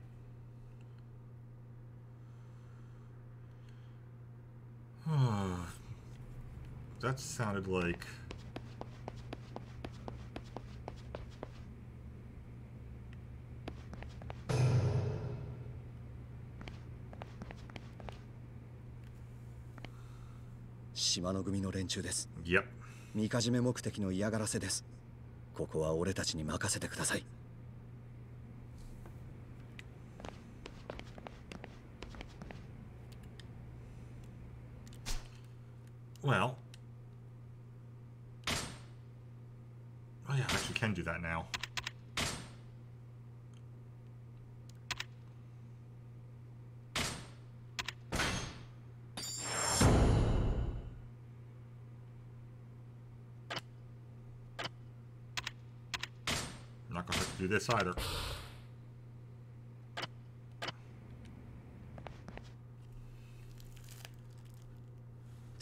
That sounded like... 島の組の連中です。 Yep. みかじめ目的の嫌がらせです。ここは俺たちに任せてください。 Well... Oh yeah, I actually can do that now. I'm not gonna have to do this either.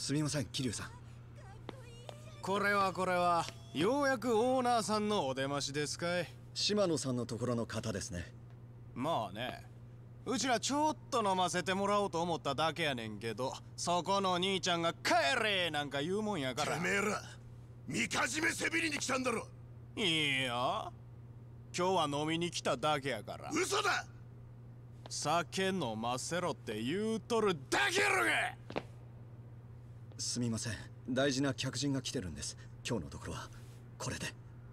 すみません、桐生さん。 これはようやくオーナーさんのお出ましですかい。 島野さんのところの方ですね。 まあね、うちらちょっと飲ませてもらおうと思っただけやねんけど、そこの兄ちゃんが帰れなんか言うもんやから。 てめえらみかじめせびりに来たんだろ。 いいよ、今日は飲みに来ただけやから。 嘘だ。 酒飲ませろって言うとるだけやろが。 すみません、大事な客人が来てるんです。今日のところはこれで。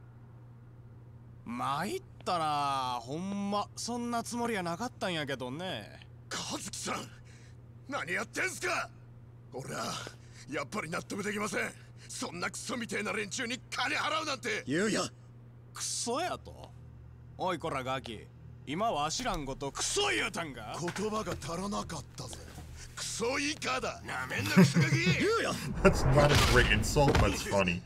参ったな、ほんまそんなつもりはなかったんやけどね。 和樹さん、何やってんすか。俺はやっぱり納得できません。そんなクソみてえな連中に金払うなんて。 言うや。 クソやと。おいこらガキ、今は知らんことクソ言うたんか。 言葉が足らなかったぜ。クソイカだ。なめんなクソガキ。 言うや。 That's not a great insult, but it's funny.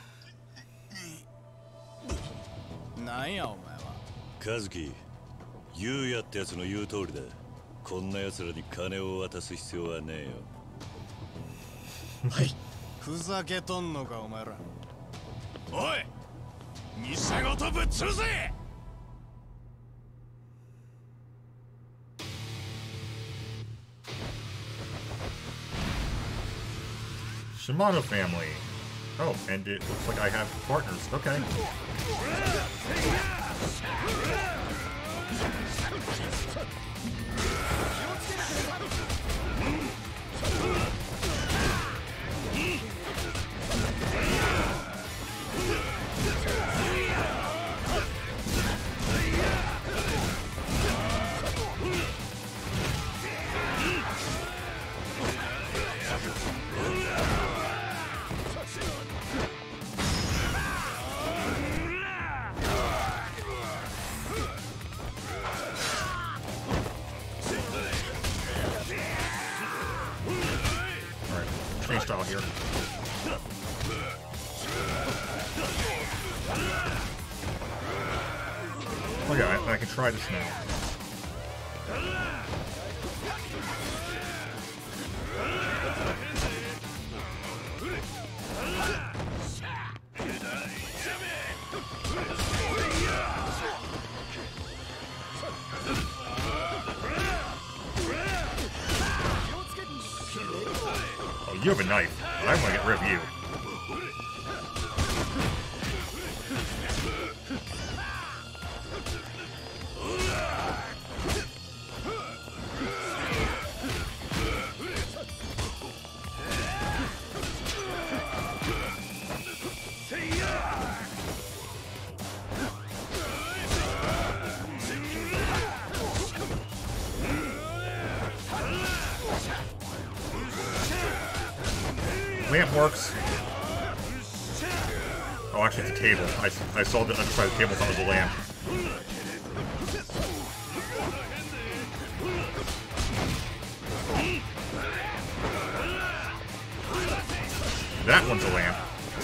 なんやお前は。 和樹、言うやってやつの言う通りだ。こんな奴らに金を渡す必要はねえよ。 はい。 ふざけとんのかお前ら。おい、店ごとぶっ潰せ。 Shimano family. Oh, and it looks like I have partners. Okay. Change style here. Oh yeah, I can try this now. Oh, you have a knife. I want to get rid of you. Lamp works. Oh, actually, it's a table. I saw the other side of the table, thought it was a lamp. That one's a lamp.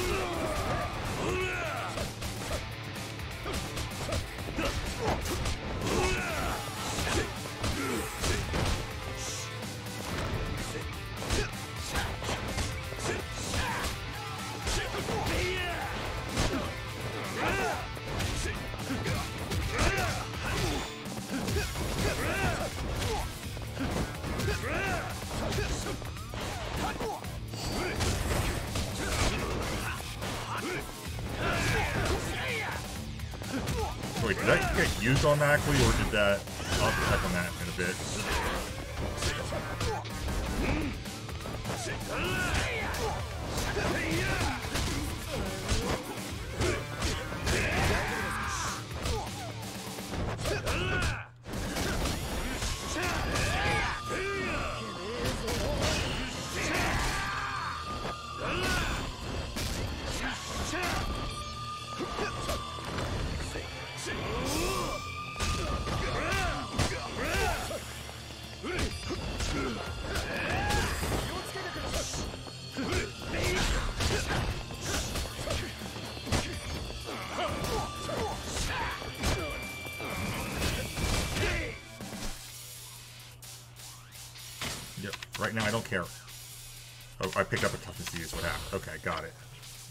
Wait, did that get used automatically, or did that... I'll have to check on that in a bit. Yep, right now I don't care. Oh, I picked up a toughness to use what happened. Okay, got it.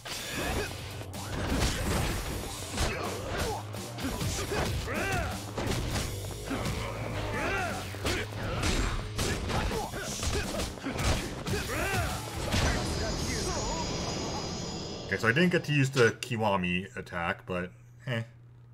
Okay, so I didn't get to use the Kiwami attack, but eh.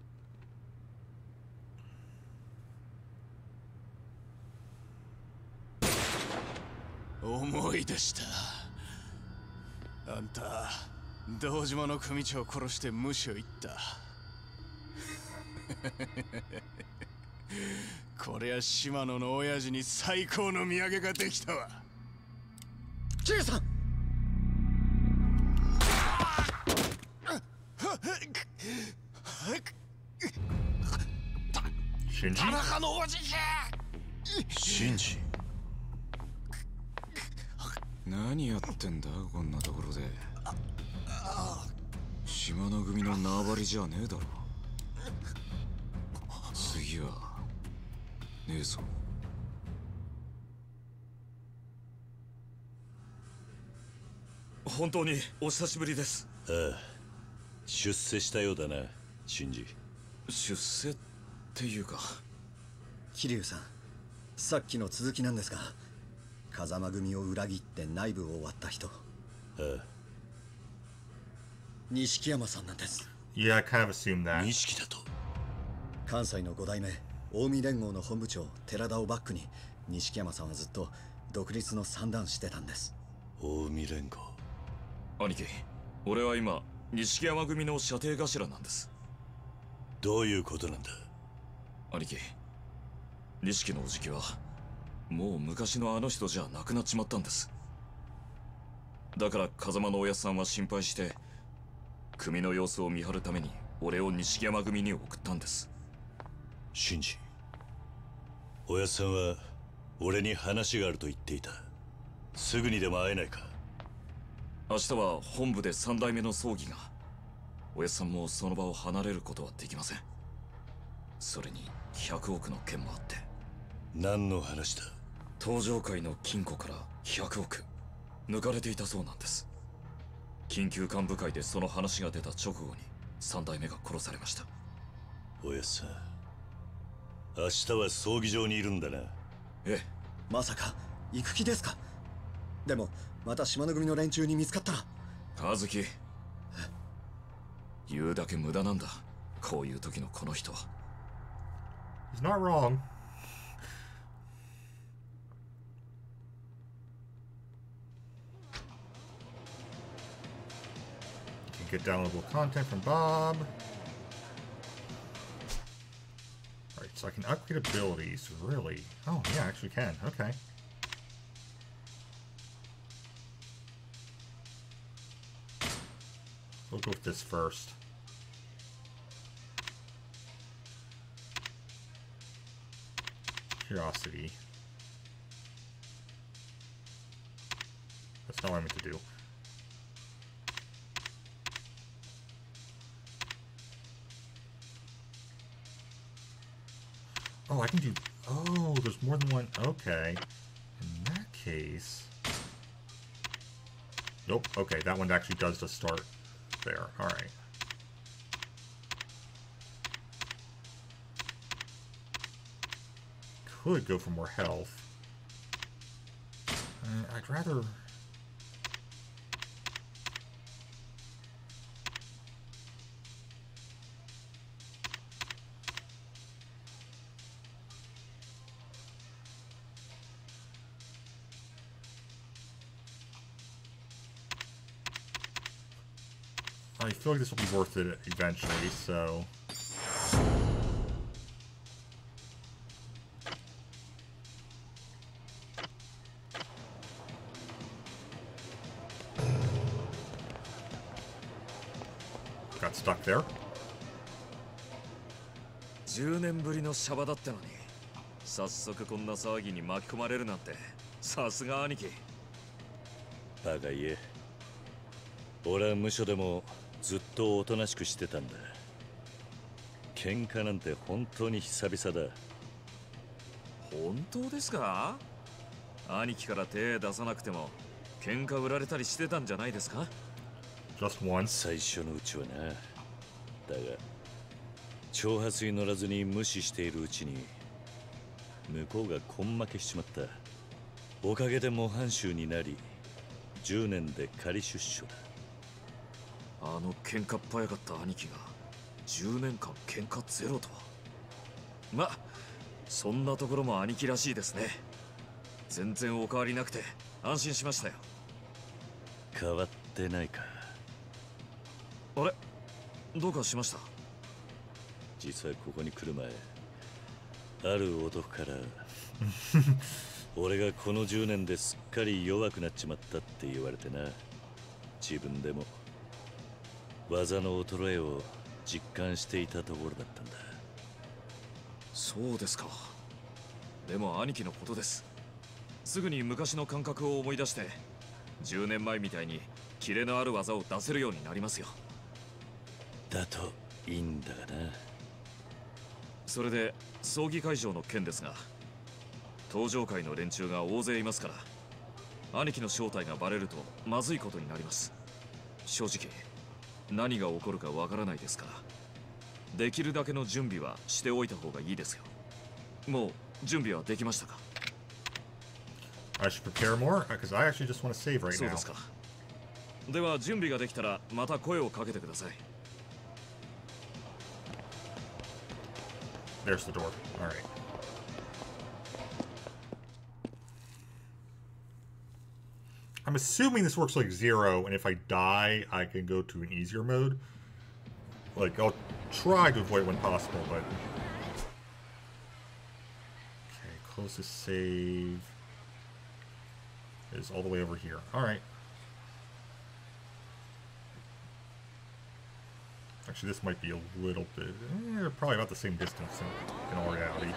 思い出した。あんた堂島の組長を殺して無視を言った。こりゃ島野の親父に最高の土産ができたわ。 キリュウさん。 シンジ？ 田中のおじき。 シンジ。何やってんだこんなところで。島の組の縄張りじゃねえだろ。次はねえぞ。 本当にお久しぶりです。 ああ、出世したようだな、シンジ。 出世っていうか。 桐生さん、さっきの続きなんですが、風間組を裏切って内部を割った人。錦山さんなんです。 Yeah, I kind of assumed that. 錦だと。 関西の5代目近江連合の本部長寺田をバックに錦山さんはずっと独立の算段してたんです。 近江連合。 兄貴、俺は今錦山組の射程頭なんです。 どういうことなんだ。 兄貴、錦のおじきはもう昔のあの人じゃなくなっちまったんです。だから風間のおやっさんは心配して組の様子を見張るために俺を錦山組に送ったんです。 シンジ、おやっさんは俺に話があると言っていた。すぐにでも会えないか。 明日は本部で3代目の葬儀が。おやっさんもその場を離れることはできません。それに100億の件もあって。 何の話だ。 東上界の金庫から100億抜かれていたそうなんです。緊急幹部会でその話が出た直後に3代目が殺されました。 おやっさん、明日は葬儀場にいるんだな。 ええ。 まさか行く気ですか。でもまた島の組の連中に見つかったら。 和樹、言うだけ無駄なんだ、こういう時のこの人は。 He's not wrong. Get downloadable content from Bob. Alright, so I can upgrade abilities, really? Oh, yeah, I actually can. Okay. We'll go with this first. Curiosity. That's not what I meant to do. Oh, I can do... Oh, there's more than one... Okay. In that case... Nope. Okay, that one actually does just start there. Alright. Could go for more health. I'd rather... I feel like this will be worth it eventually, so... Got stuck there. 10年ぶりのシャバだってのに早速こんな騒ぎに巻き込まれるなんて、さすが兄貴。 バカ言え。俺は無所でもずっとおとなしくしてたんだ。喧嘩なんて本当に久々だ。 本当ですか？兄貴から手出さなくても喧嘩売られたりしてたんじゃないですか？ Just once. 最初のうちはな。だが挑発に乗らずに無視しているうちに向こうが根負けしちまった。おかげで模範囚になり10年で仮出所だ。 あの喧嘩っ早かった兄貴が10年間喧嘩ゼロとは。ま、そんなところも兄貴らしいですね。全然お変わりなくて安心しましたよ。 変わってないか。 あれ、どうかしました？ 実はここに来る前、ある男から俺がこの10年ですっかり弱くなっちまったって言われてな。自分でも技の衰えを実感していたところだったんだ。 そうですか。でも兄貴のことです。すぐに昔の感覚を思い出して10年前みたいにキレのある技を出せるようになりますよ。 だといいんだがな。 それで葬儀会場の件ですが、登場会の連中が大勢いますから兄貴の正体がバレるとまずいことになります。正直何が起こるかわからないですから、できるだけの準備はしておいた方がいいですよ。もう準備はできましたか？ I should prepare more because I actually just want to save right now. そうですか。では準備ができたらまた声をかけてください。 There's the door. All right. I'm assuming this works like Zero, and if I die, I can go to an easier mode. Like, I'll try to avoid it when possible, but... Okay, closest save is all the way over here. Alright. Actually, this might be a little bit... probably about the same distance in all reality.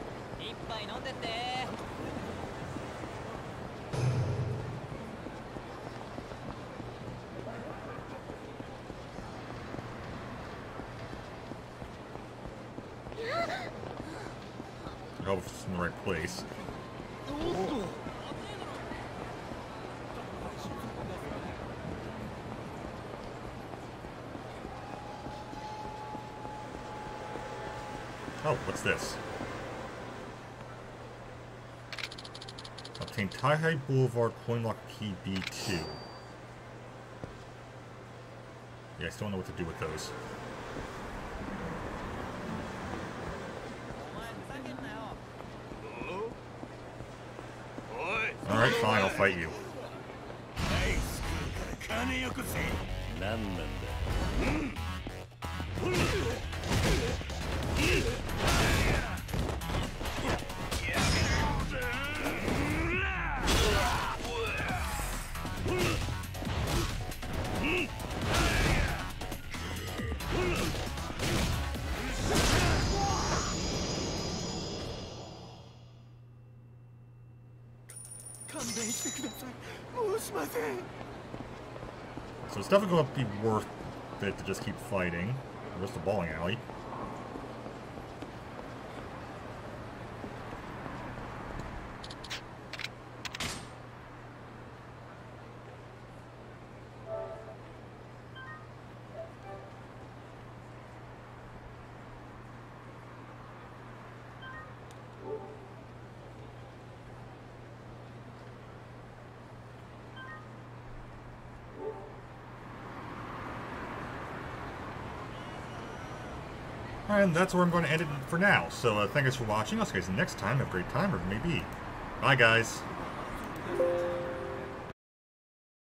I hope it's in the right place. Oh, what's this? Obtain Taihai Boulevard Coin Lock Key B2. Yeah, I still don't know what to do with those. Alright, fine, I'll fight you. So it's definitely going to be worth it to just keep fighting. Where's the bowling alley? And that's where I'm going to end it for now. So thank you guys for watching. I'll see you guys next time. Have a great time, or maybe. Bye, guys.